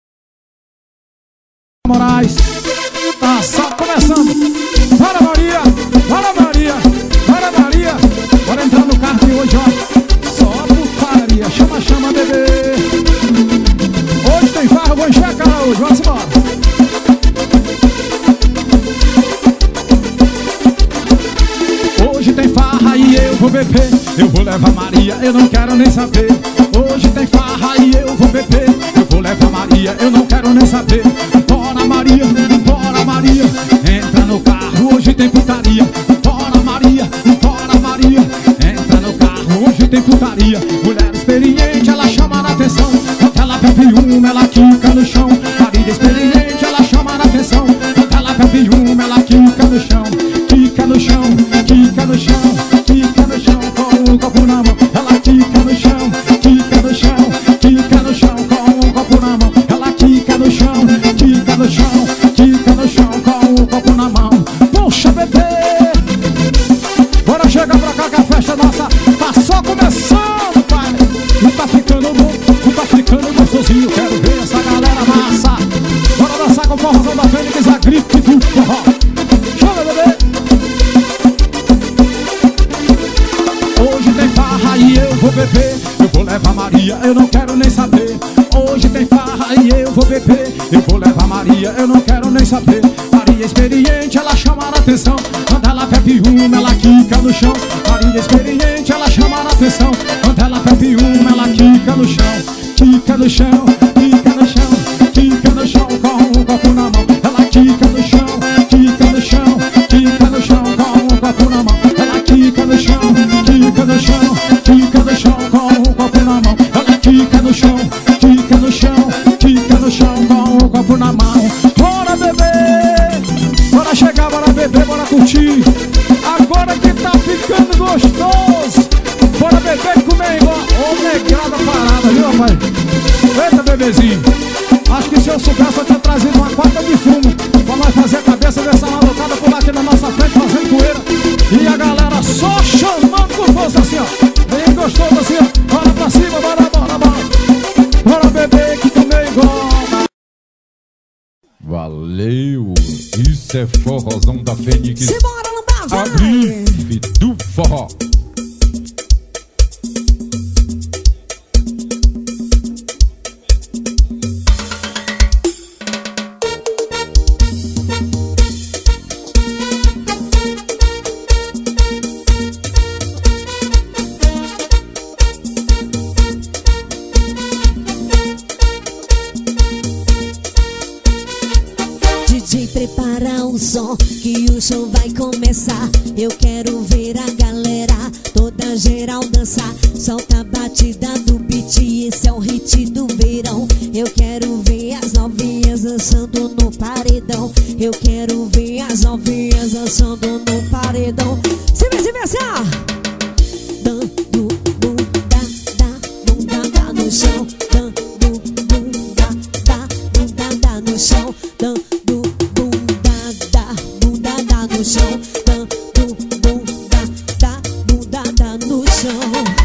Moraes, tá só começando. Bora Maria, bora Maria, bora Maria. Bora entrar no carro de hoje, ó. Só putaria, chama, chama bebê. Hoje tem farra, vou encher a cara hoje, vamos embora. Hoje tem farra e eu vou beber. Eu vou levar Maria, eu não quero nem saber. Hoje tem farra e eu vou beber. Eu vou levar Maria, eu não quero nem saber. Bora Maria, bora Maria. Entra no carro, hoje tem putaria. Bora Maria, bora Maria. Entra no carro, hoje tem putaria. Mulher experiente, ela chama a atenção. Ela bebe uma, ela quica no chão. Maria experiente, ela chama a atenção. Ela bebe uma, ela quica no chão. Quica no chão, quica no chão, quica no chão com o copo na mão. Ela quica no chão, quica no chão, quica no chão com o copo na mão. Ela quica no chão, quica no chão, quica no chão com o copo na mão. Puxa, bebê! Bora chegar pra cá que a festa nossa tá só começando, pai. E tá ficando bom, e tá ficando gostosinho. Quero ver essa galera massa. Bora dançar com o forrozão da Fênix, a gripe do forró. Chama, bebê! Hoje tem farra e eu vou beber. Eu vou levar Maria, eu não quero nem saber. Hoje tem farra e eu vou beber. Eu vou levar Maria, eu não quero nem saber. Maria experiente, ela chama a atenção. Quando ela bebe uma, ela quica no chão. Maria experiente, ela chama a atenção. Quando ela bebe uma, ela quica no chão. Quica no chão, quica no chão, quica no chão com o copo na mão. Ela quica no chão, quica no chão, quica no chão com o copo na mão. Ela quica no chão, quica no chão, quica no chão com o copo na mão. Ela quica no chão, quica no chão, quica no chão com o copo na mão. Bora beber, bora chegar, bora beber, bora curtir. Agora que tá ficando gostoso. Bora beber e comer igual. Ô, negrada parada, viu, rapaz? Eita, bebezinho. Acho que se eu soubesse eu tinha trazido uma quarta de fumo pra nós fazer a cabeça dessa malucada por aqui na nossa frente fazendo poeira. E a galera só chamando com força assim, ó. Bem gostoso assim, ó. Bora pra cima, bora, bora, bora. Bora beber que comer igual. Valeu! Isso é forrozão da Fênix. Simbora no bar, A vai! grife do forró. DJ, prepara o som que o show vai começar. Eu quero ver a galera toda geral dançar. Solta a batida do beat, esse é o hit do verão. Eu quero ver paredão. Eu quero ver as novinhas dançando no paredão. Se vê assim, ó. Dando bunda, bunda no chão. Dando bunda, bunda no chão. Dando bunda no chão. Dando bunda no chão.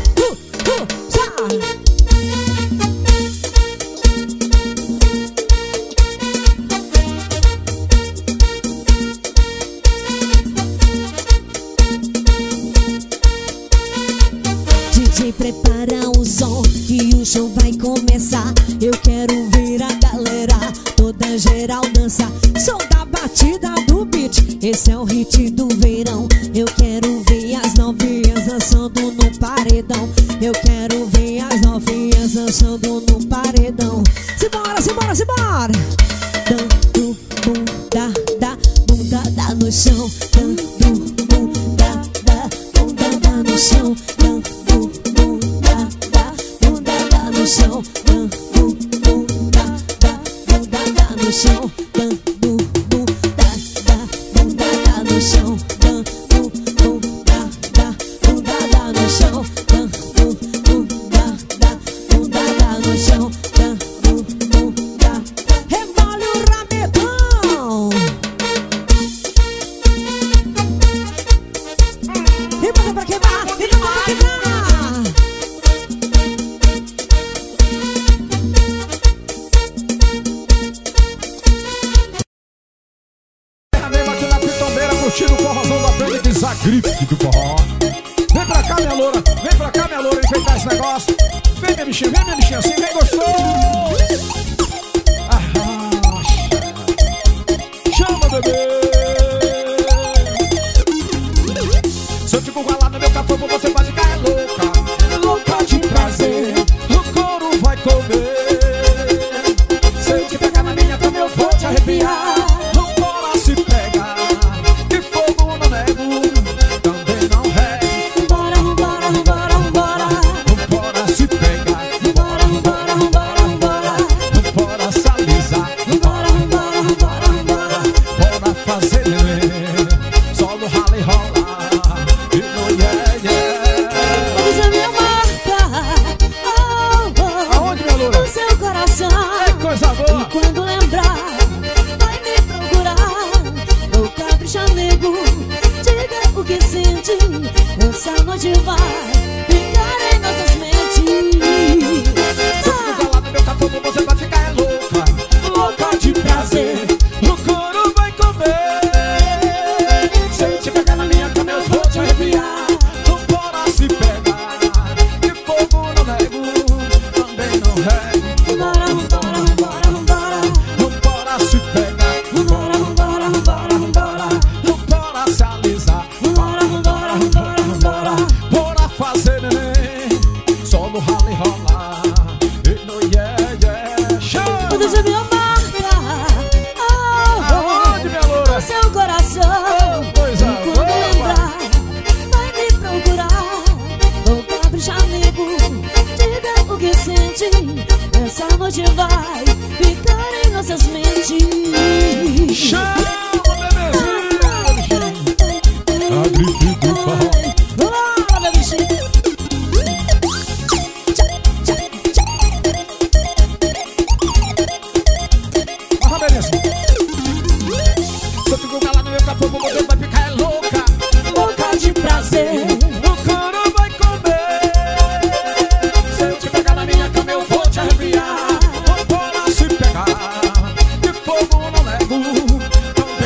DJ, prepara o som que o show vai começar. Eu quero ver a galera toda geral dançar. Som da batida do beat, esse é o hit do verão. Eu quero ver as novinhas dançando no paredão. Eu quero ver as novinhas dançando no paredão. Simbora, simbora, simbora. Dando bunda no chão. Dando bunda no chão. Dando bunda no chão. Dando bunda no chão. Dando bunda no chão. Dando bunda no chão. Dando bunda no chão. Dando bunda. Rebole o rabetão. E bota pra queimar, e bota pra queimar. Curtindo o forrozão da frente de Zagrife do forró. Vem pra cá, minha loura, enfeitar esse negócio. Vem, minha bichinha assim, vem gostoso. Arracha. Chama, bebê. Se eu te lá no meu cafogo, você vai ficar louca. Louca de prazer, o couro vai comer. Se eu te pegar na minha cama, eu vou te arrepiar. Essa noite vai ficar em nossas mentes. Se eu ficar lá no meu cafogo, você vai ficar louca. Louca de prazer, o couro vai comer. Se eu te pegar na minha cama, eu vou te arrepiar. Vambora se pegar, de fogo não nego, também não rego. Vambora se pegar. Vambora se alisar. Bora fazer neném, só no rala e rolar. E no yeah. Chama! Deixa minha marca. Aonde, minha loura? No seu coração. Coisa e quando lembrar, vai me procurar. Vou caprichar, nego. Diga o que sente. Essa noite vai ficar em nossas mentes. Chama, bebezinho! Zagrife do forró. Se eu fico calado no meu cafogo, você vai ficar louca. Louca de prazer, O couro vai comer. Se eu te pegar na minha cama, eu vou te arrepiar. Vambora se pegar, de fogo não nego, também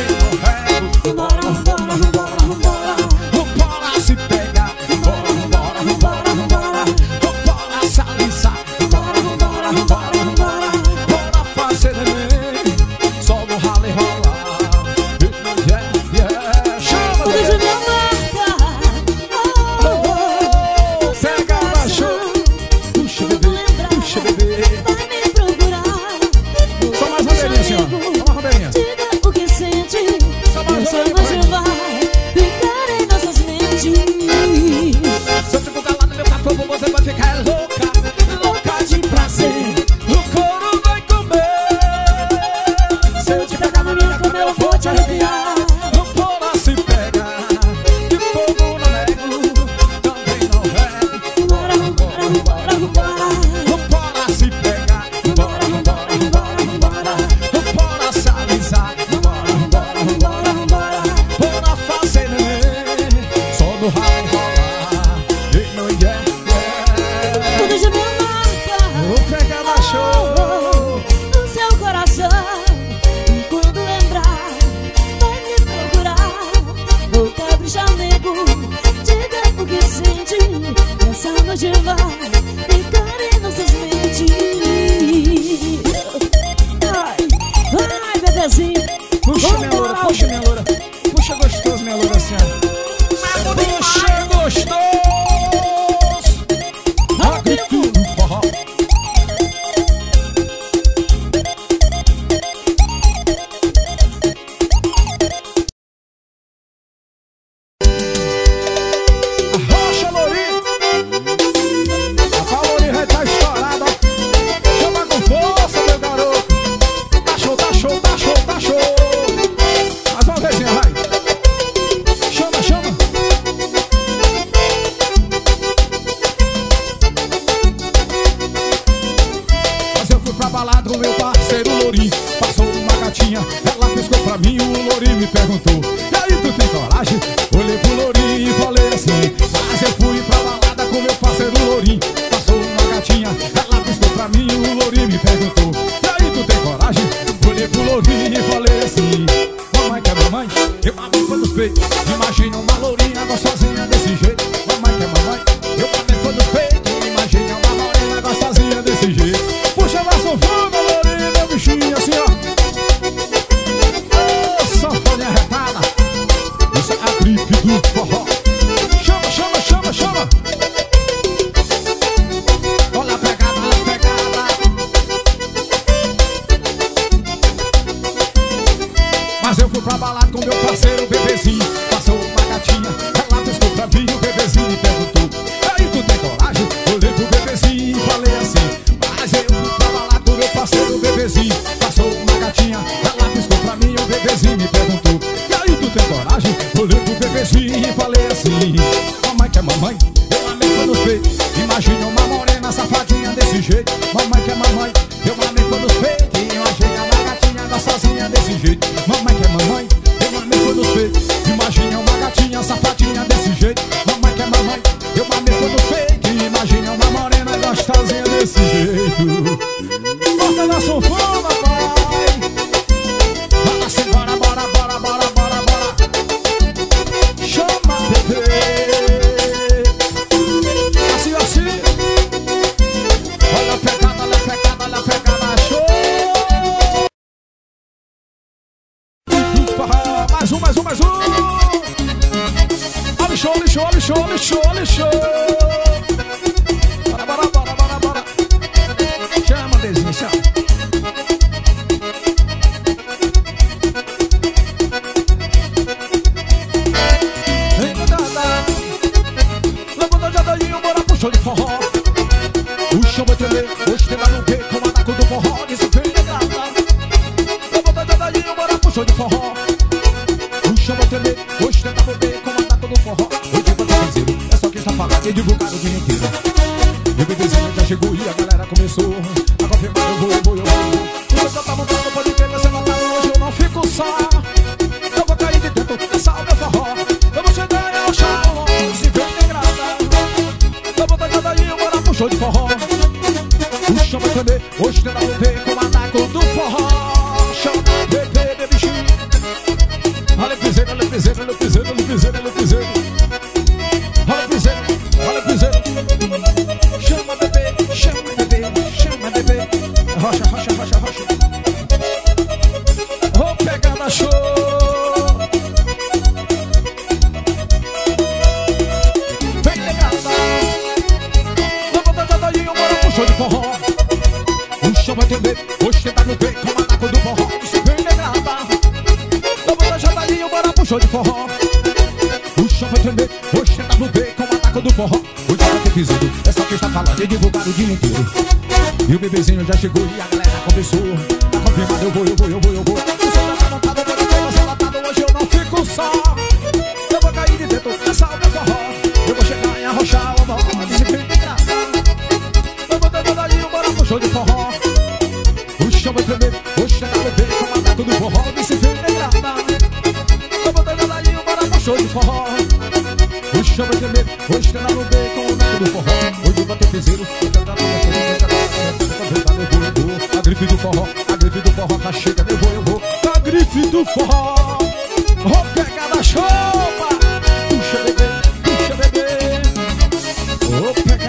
essa noite vai ficar em nossas mentes. Ai, bebezinho. Puxa minha loura, puxa minha loura. Puxa gostoso minha loura assim, ó. Puxa gostoso. Grito do forró. Arrocha, Lourinho. A Paulinha vai estar estourada. Chama com força, meu garoto. Tá show, tá show, tá show, tá show. Mais uma vezinha, vai. Chama, chama. Mas eu fui pra balada com meu parceiro Lourinho. Passou uma gatinha, ela piscou pra mim. O Lourinho me perguntou: e aí, tu tem coragem? Olhei pro Lourinho e falei assim. Mas eu fui pra balada com meu parceiro Lourinho. Passou uma gatinha, ela piscou pra mim. O Lourinho me perguntou: e aí, tu tem coragem? Olhei pro Lourinho e falei assim. Mamãe que é mamãe, eu amei foi nos peitos. Imagina uma lourinha gostosinha desse jeito. Mamãe que é mamãe, eu amei foi nos peitos. Imagina uma morena gostosinha desse jeito. Puxa na sanfona, lourinha, meu bichinho assim, ó. Ô, sanfona arretada. Isso é a gripe do forró. Chama, chama, chama, chama. Olha a pegada, olha a pegada. Mas eu fui pra balada com meu parceiro, o bebezinho. Passou uma gatinha, ela piscou pra mim. O bebezinho me perguntou: aí, tu tem coragem? Olhei pro bebezinho e falei assim. Mas eu fui pra balada com meu parceiro, o bebezinho. Passou uma gatinha, ela piscou pra mim. O bebezinho me perguntou: e aí, tu tem coragem? Olhei pro bebezinho e falei assim. Mamãe que é mamãe, eu amei foi nos peitos. Imagina uma morena safadinha desse jeito. Mamãe que é mamãe, eu amei foi nos peitos. Imagina uma gatinha gostosinha desse jeito. Mamãe que é mamãe, eu amei foi nos peitos. Imagina uma gatinha safadinha desse jeito. Mamãe que é mamãe, eu amei foi nos peitos. Imagina uma morena gostosinha desse jeito. Corta na sanfona, pai. Bora assim, bora, bora, bora, bora, bora, bora. Chama, bebê. Assim, assim. Olha a pegada, olha a pegada, olha a pegada. Show. Mais um, mais um, mais um. Olha o show, olha o show, olha o show, olha o show, olha o show. Bora, bora, bora, bora, bora. Chama, Dezinho, chama. Vem, danada. Levanta já daí, bora pro show de forró. O chão vai tremer, hoje tem lá no quê? Com o anaco do forró, isso vem danada. Levanta já daí, bora pro show de forró. O chão vai tremer, hoje tem lá no quê? Com o anaco do forró. Hoje vou ter dizer, é só quem está falando e divulgar o dia inteiro. Meu bebezinho já chegou e a galera começou a confirmar, eu vou, eu vou, eu vou. O seu já tá montado, pode ver, você não tá hoje, eu não fico só. Eu vou cair de dentro, dançar o meu forró. Eu vou chegar e achar o longe, se vem de grada. Eu vou dar daí, eu vou lá pro show de forró. O chão vai tremer, hoje tem nada a ver com o ataque do forró. Chama, bebê, bebê, bichinho. Olha o piseiro, olha o piseiro, olha o piseiro, olha o piseiro, olha o piseiro. Olha o piseiro, olha o piseiro. Chama, bebê, chama, bebê, chama, bebê. Rocha, rocha, rocha, rocha. Vou pegar na show. Vem negada. Levanta já daí, eu moro pro show de forró. O chão vai tremer, hoje tem no pé com o ataque do forró. Isso vem negada. Levanta já daí, eu moro pro show de forró. O chão vai tremer, hoje tem no pé com o ataque do forró. Hoje eu tô pisando, é só quem está falando e divulgar o dia inteiro. E o bebezinho já chegou e a galera começou a confirmar, eu vou, eu vou, eu vou, eu vou. O seu já tá montado, eu vou ter você latado, hoje eu não fico só. Eu vou cair de dentro, dançar o meu forró. Eu vou chegar e arrochar o forró, disciplina e graça. Eu vou dar daí, bora pro show de forró. O chão vai tremer, hoje tem nada a ver com o ataque do forró, disciplina e graça. Eu vou dar daí, bora pro show de forró. O chão vai tremer, hoje tem nada a ver com o ataque do forró. Hoje eu vou ter piseiro, a grife do forró, a grife do forró tá chega, eu vou, a grife do forró. Vou pegar na chopa, puxa bebê, vou pegar.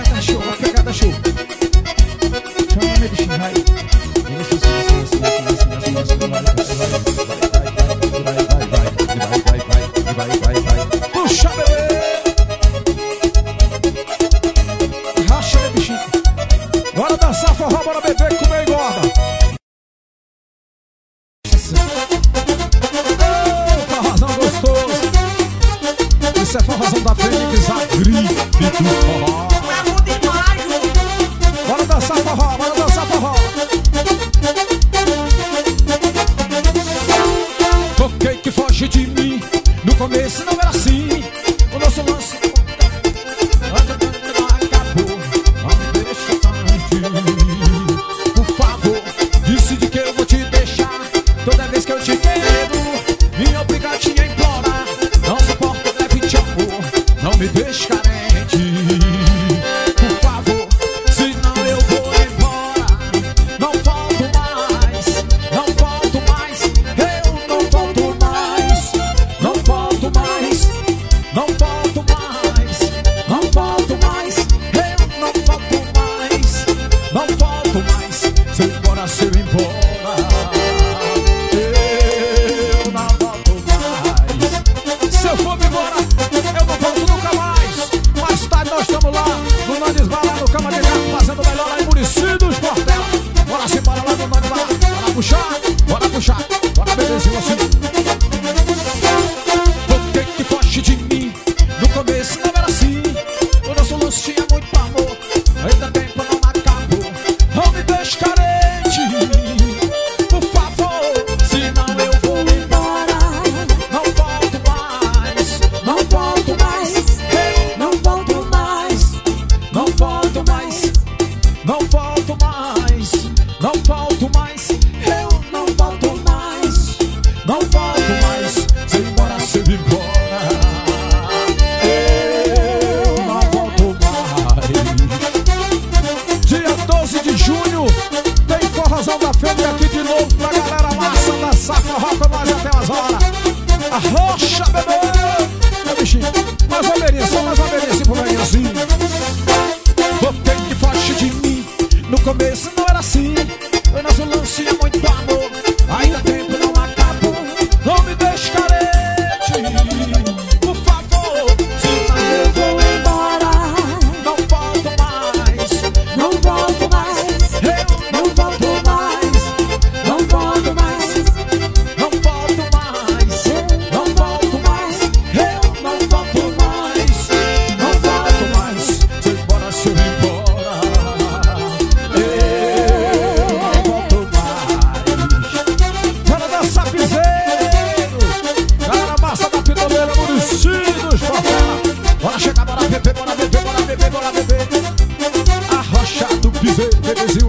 Arrocha, bebê. Meu bichinho, mais uma verinha, só mais uma verinha assim pro velhinho assim. Voltei que foge de mim. No começo não era assim. Foi nosso lance, é muito amor. Ainda tempo não acabou. Não me deixe carente, por favor. Senão eu vou embora. Não volto mais. Não volto mais. Eu Não volto mais. Não volto mais. não volto mais. Não volto mais. Eu não volto mais. Não volto mais. Se embora, se eu ir embora, eu não volto mais. Bora dançar piseiro. Cara, massa da pitoleira, Muricidos, favela. Bora chegar, bora beber, bora beber, bora beber, bora beber. Arrocha do piseiro, bebezinho.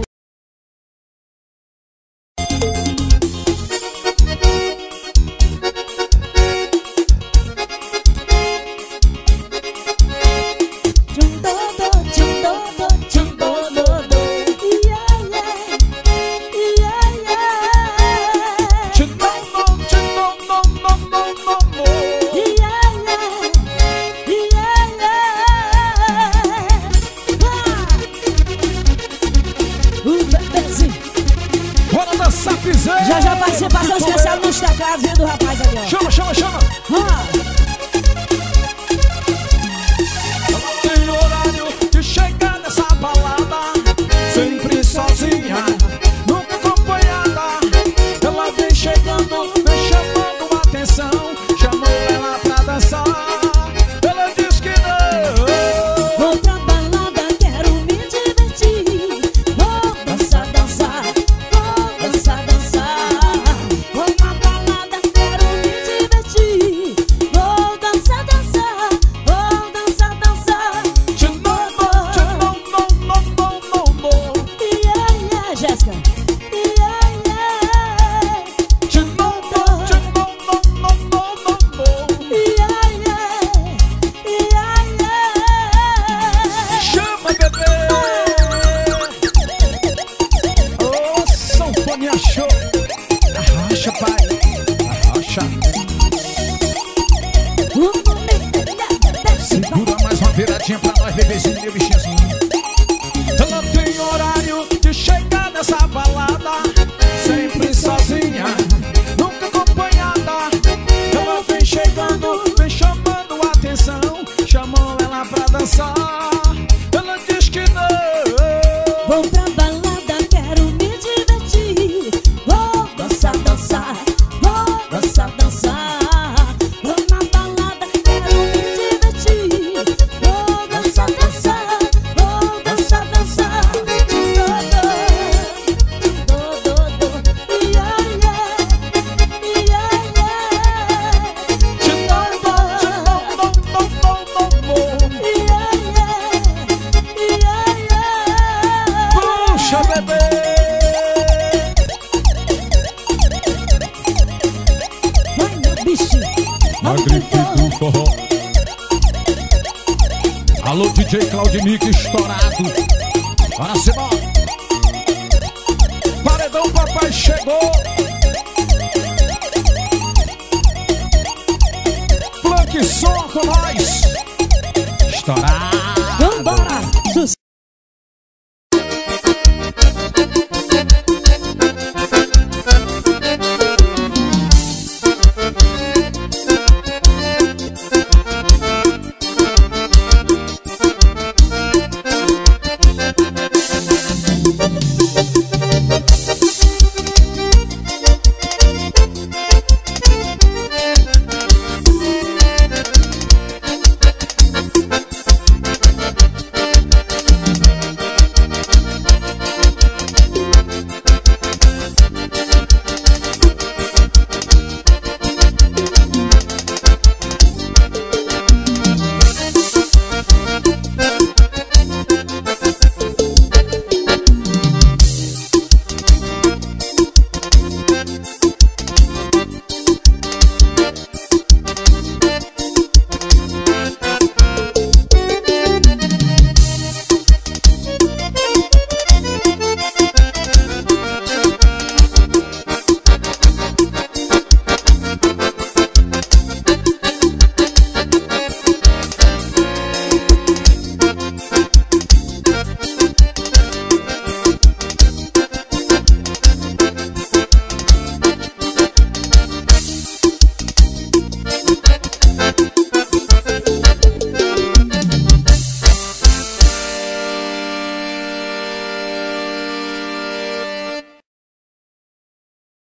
Bora dançar piseiro. Já participação especial nos teclados, viu, do rapaz ali, ó. Chama, chama, chama. Ela tem horário de chegar nessa balada, sempre sozinha, nunca acompanhada. Ela vem chegando, vem chamando a atenção. Chamou ela pra dançar, ela diz que não. Vou pra balada, quero me divertir. Vou dançar, dançar. Vou dançar, dançar. Vou na balada, quero me divertir. Vou dançar, dançar. Vou dançar, dançar. De novo, não, não, não, não, não, não. Yeah, yeah, Jéssica. Yeah, yeah. De novo, não, não, não, não, não. Yeah, yeah. Yeah, yeah. Chama, bebê. Ô, Sanfonia Show. Arrocha, pai. Arrocha. Segura mais uma viradinha pra nós, bebezinho, meu bichinho. Ela tem horário de chegar nessa balada, sempre sozinha, nunca acompanhada. Ela vem chegando, vem chamando a atenção. Chamou ela pra dançar, ela diz que não. Vou pra balada, quero me divertir. Vou dançar, dançar. Vou dançar, dançar. Vou na balada, quero me divertir. Vou dançar, dançar. Vou dançar, dançar. Do, do, do. Yeah, yeah. Yeah, yeah. De novo, não, não, não, não, não. Yeah, yeah. Yeah, yeah. Puxa, bebê. Vai, meu bicho. Vamos Magnifico cantar. forró. Alô, DJ Claudinic estourado. Bora cima. Paredão, papai chegou. Planque som com nós. Estourado. Vambora!